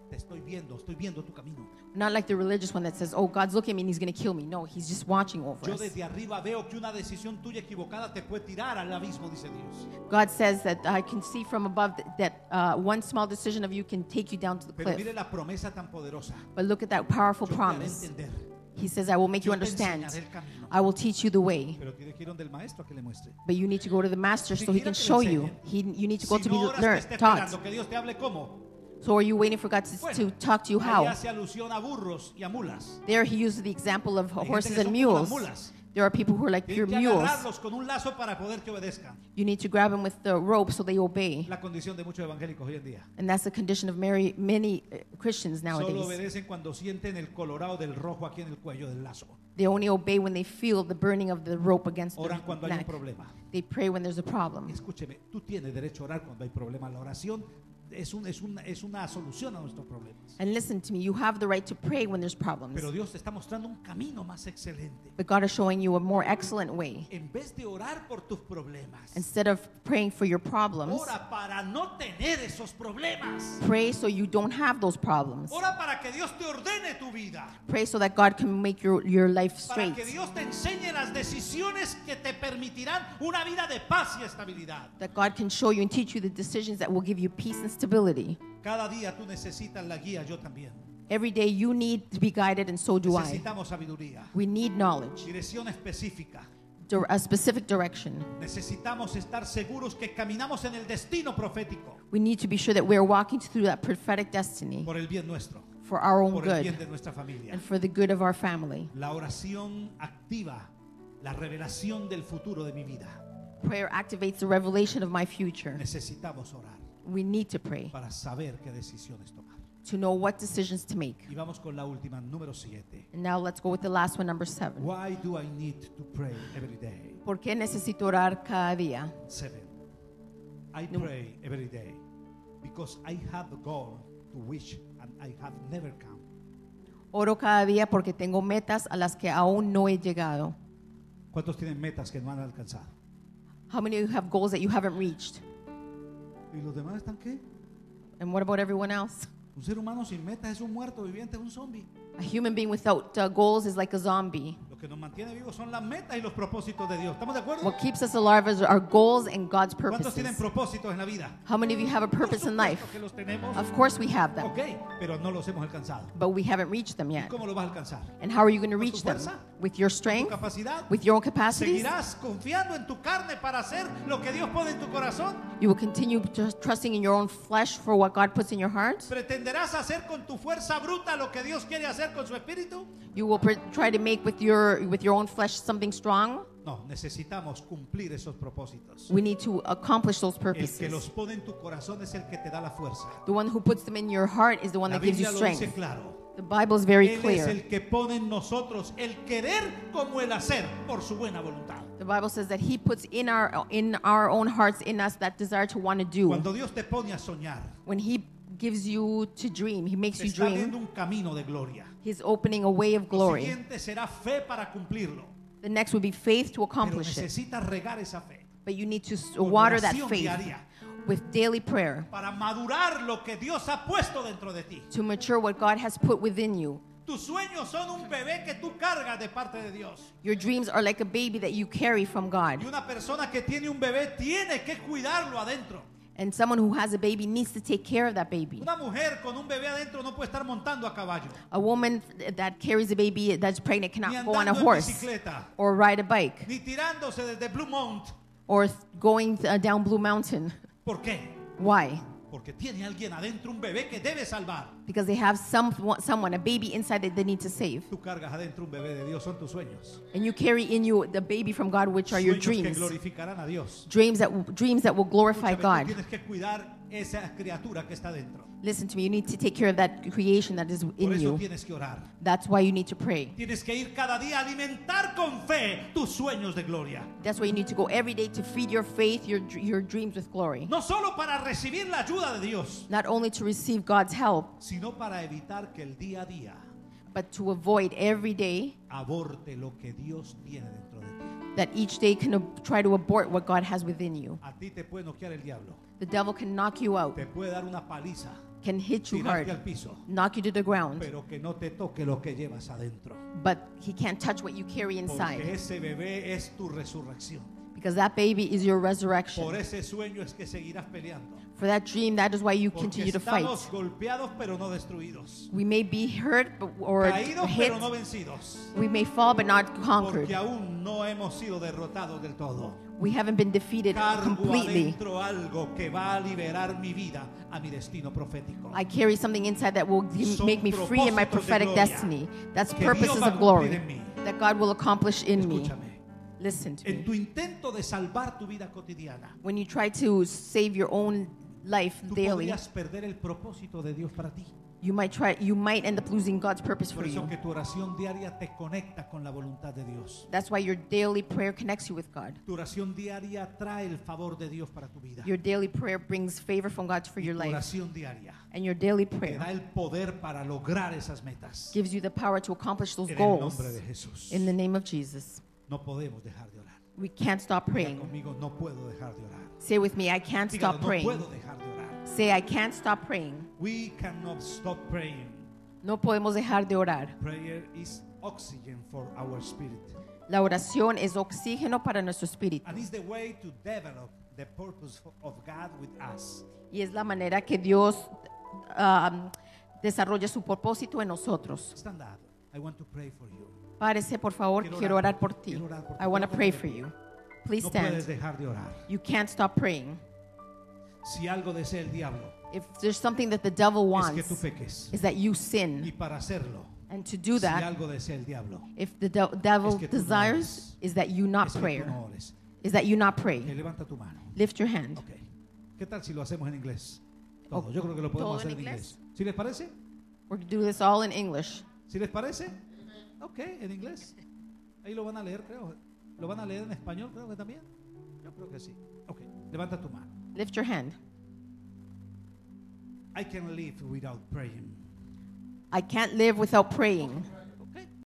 te estoy viendo tu camino. Not like the religious one that says, oh, God's looking at me and he's going to kill me. No, he's just watching over Yo us. desde arriba veo que una decisión tuya equivocada te puede tirar al abismo, dice Dios. God says that I can see from above that one small decision of you can take you down to the Pero cliff. mire la promesa tan poderosa. But look at that powerful Yo te haré promise. entender. He says, I will make you Yo te understand. enseñaré el camino. I will teach you the way. Pero tiene que ir donde el maestro a que le muestre. But you need to go to the master Si so he quiera can que le show you. enseñe. You need to go Si to be no oras, que learned, esté taught. esperando que Dios te hable cómo. So are you waiting for God to talk to you Ahí how? hace alusión a burros y a mulas. There he used the example of Hay gente horses que and son como las mules. mulas. There are people who are like pure Tienen que mules. agarrarlos con un lazo para poder que obedezcan. You need to grab them with the rope so they obey. La condición de muchos evangélicos hoy en día. And that's the condition of many Christians Solo nowadays. obedecen cuando sienten el colorado del rojo aquí en el cuello del lazo. They only obey when they feel the burning of the rope against their Oran cuando hay un neck. problema. They pray when there's a problem. Escúcheme, tú tienes derecho a orar cuando hay problema. La oración es una solución a nuestros problemas. And listen to me, you have the right to pray when there's problems. Pero Dios te está mostrando un camino más excelente. But God is showing you a more excellent way. En vez de orar por tus problemas, Instead of praying for your problems, ora para no tener esos problemas. pray so you don't have those problems. Ora para que Dios te ordene tu vida. Pray so that God can make your life Para straight. que Dios te enseñe las decisiones que te permitirán una vida de paz y estabilidad. That God can show you and teach you the decisions that will give you peace and stability. Cada día tú necesitas la guía, yo también. Every day you need to be guided, and so do I. Necesitamos sabiduría, We need knowledge, dirección específica. a specific direction. Necesitamos estar seguros que caminamos en el destino profético We need to be sure that we're walking through that prophetic destiny por el bien nuestro, for our own por el good bien de nuestra familia. and for the good of our family. La oración activa la revelación del futuro de mi vida. Prayer activates the revelation of my future. Necesitamos orar We need to pray para saber qué decisiones tomar. to know what decisions to make. Y vamos con la última, número 7. And now let's go with the last one, number 7. Why do I need to pray every day? ¿Por qué necesito orar cada día? 7. I pray every day because I have a goal to which and I have never come. Oro cada día porque tengo metas a las que aún no he llegado. ¿Cuántos tienen metas que no han alcanzado? How many of you have goals that you haven't reached? ¿Y los demás están qué? And what about everyone else? Un ser humano sin metas es un muerto viviente, es un zombie. A human being without goals is like a zombie. Lo que nos mantiene vivos son las metas y los propósitos de Dios. ¿Estamos de acuerdo? What keeps us alive is our goals and God's ¿Cuántos tienen purposes. propósitos en la vida? How many of you have a purpose in Por life? supuesto que los tenemos. Of course we have them, Ok, pero no los hemos alcanzado. but we haven't reached them yet. ¿Cómo lo vas a alcanzar? And how are you going to ¿Con tu reach them? fuerza? With your ¿Tu strength? capacidad? With your own capacities? ¿Seguirás confiando en tu carne para hacer lo que Dios pone en tu corazón? You will continue just trusting in your own flesh for what God puts in your heart? ¿Pretenderás hacer con tu fuerza bruta lo que Dios quiere hacer con su espíritu? You will try to make with your own flesh something strong? No, necesitamos cumplir esos propósitos. We need to accomplish those El que purposes. los pone en tu corazón es el que te da la fuerza. The one who puts them in your heart is the one La that gives you Biblia lo dice strength. claro. The Bible is very Él es clear. el que pone en nosotros el querer como el hacer por su buena voluntad. The Bible says that He puts in our own hearts, in us, that desire to want to do. Cuando Dios te pone a soñar, When He gives you to dream, He makes te you está abriendo dream. un camino de gloria. He's opening a way of Lo glory. siguiente será fe para cumplirlo. The next would be faith to Pero accomplish it. necesitas regar esa fe But you need to con water that oración faith diaria with daily prayer para madurar lo que Dios ha puesto dentro de ti. to mature what God has put within you. Tus sueños son un bebé que tú cargas de parte de Dios. Your dreams are like a baby that you carry from God. Y una persona que tiene un bebé tiene que cuidarlo adentro. And someone who has a baby needs to take care of that baby. Una mujer con un bebé adentro no puede estar montando a caballo, A woman that carries a baby that's pregnant ni cannot go on a andando en horse bicicleta, or ride a bike ni tirándose desde Blue Mount. or going down Blue Mountain. ¿Por qué? Why? Porque tiene alguien adentro, un bebé que debe salvar. Because they have someone, a baby inside that they need to save. Tú cargas adentro un bebé de Dios, son tus sueños. And you carry in you the baby from God, which are your Sueños que dreams. glorificarán a Dios. Dreams that will glorify Escúchame, tú God. tienes que cuidar esa criatura que está dentro. Listen to me, you need to take care of that creation that is Por in eso you. tienes que orar. That's why you need to pray. Tienes que ir cada día a alimentar con fe tus sueños de gloria. That's why you need to go every day to feed your faith, your dreams with glory. No solo para recibir la ayuda de Dios, Not only to receive God's help, sino para evitar que el día a día but to avoid every day aborte lo que Dios tiene dentro de ti. that each day can try to abort what God has within you. A ti te puede noquear el diablo. The devil can knock you out, Te puede dar una paliza, can hit you tirarte hard, al piso, knock you to the ground, pero que no te toque lo que llevas adentro. but he can't touch what you carry Porque inside, ese bebé es tu resurrección. because that baby is your Por resurrection. ese sueño es que seguirás peleando. For that dream, that is why you Porque continue to fight. estamos golpeados pero no destruidos. We may be hurt or Caídos hit, pero no vencidos. we may fall but not Porque conquered. aún no hemos sido derrotados del todo. We haven't been defeated Cargo completely. adentro algo que va a liberar mi vida a mi destino profético. I carry something inside that will Son make me free in my propósitos de prophetic gloria destiny. That's que Dios purposes va a of glory cumplir en mí. that God will accomplish in me. Escúchame. Listen to En me. tu intento de salvar tu vida cotidiana, When you try to save your own life tú daily, podrías perder el propósito de Dios para ti. you might end up losing God's purpose Por for eso you. que tu oración diaria te conecta con la voluntad de Dios. That's why your daily prayer connects you with God. Tu oración diaria trae el favor de Dios para tu vida. Your daily prayer brings favor from God for Y your tu life. oración diaria And your daily te da prayer el poder para lograr esas metas. gives you the power to accomplish those En el goals nombre de Jesús. in the name of Jesus. No podemos dejar de orar. We can't stop Diga praying. conmigo, no puedo dejar de orar. Say with me, I can't Dígalo, stop no praying. puedo dejar de orar. Say, I can't stop praying. We cannot stop praying. No podemos dejar de orar. Prayer is oxygen for our spirit. La oración es oxígeno para nuestro espíritu And is the way to develop the purpose of God with us. y es la manera que Dios desarrolla su propósito en nosotros. Stand up. I want to pray for you. Párese, por favor, quiero orar por ti. Quiero orar por ti. I want to pray for you. Please No puedes stand. dejar de orar. You can't stop praying. Si algo desea el diablo, If there's something that the devil es que tú wants, peques. is that you Y sin. para hacerlo, And to do si that, algo desea el diablo, if the devil es que tú no desires, ores. is that you not es que tú prayer. no ores. Is that you not Ok, pray. levanta tu mano. Lift your hand. Ok. ¿Qué tal si lo hacemos en inglés? Todo. Ok. Yo creo que lo podemos ¿Todo hacer en en inglés? inglés. ¿Sí les parece? We're going to do this all in English. ¿Sí les parece? Ok, en inglés. Ahí lo van a leer, creo. ¿Lo van a leer en español, creo que también? Yo creo que sí. Ok, levanta tu mano. Lift your hand. I can live without praying. I can't live without praying.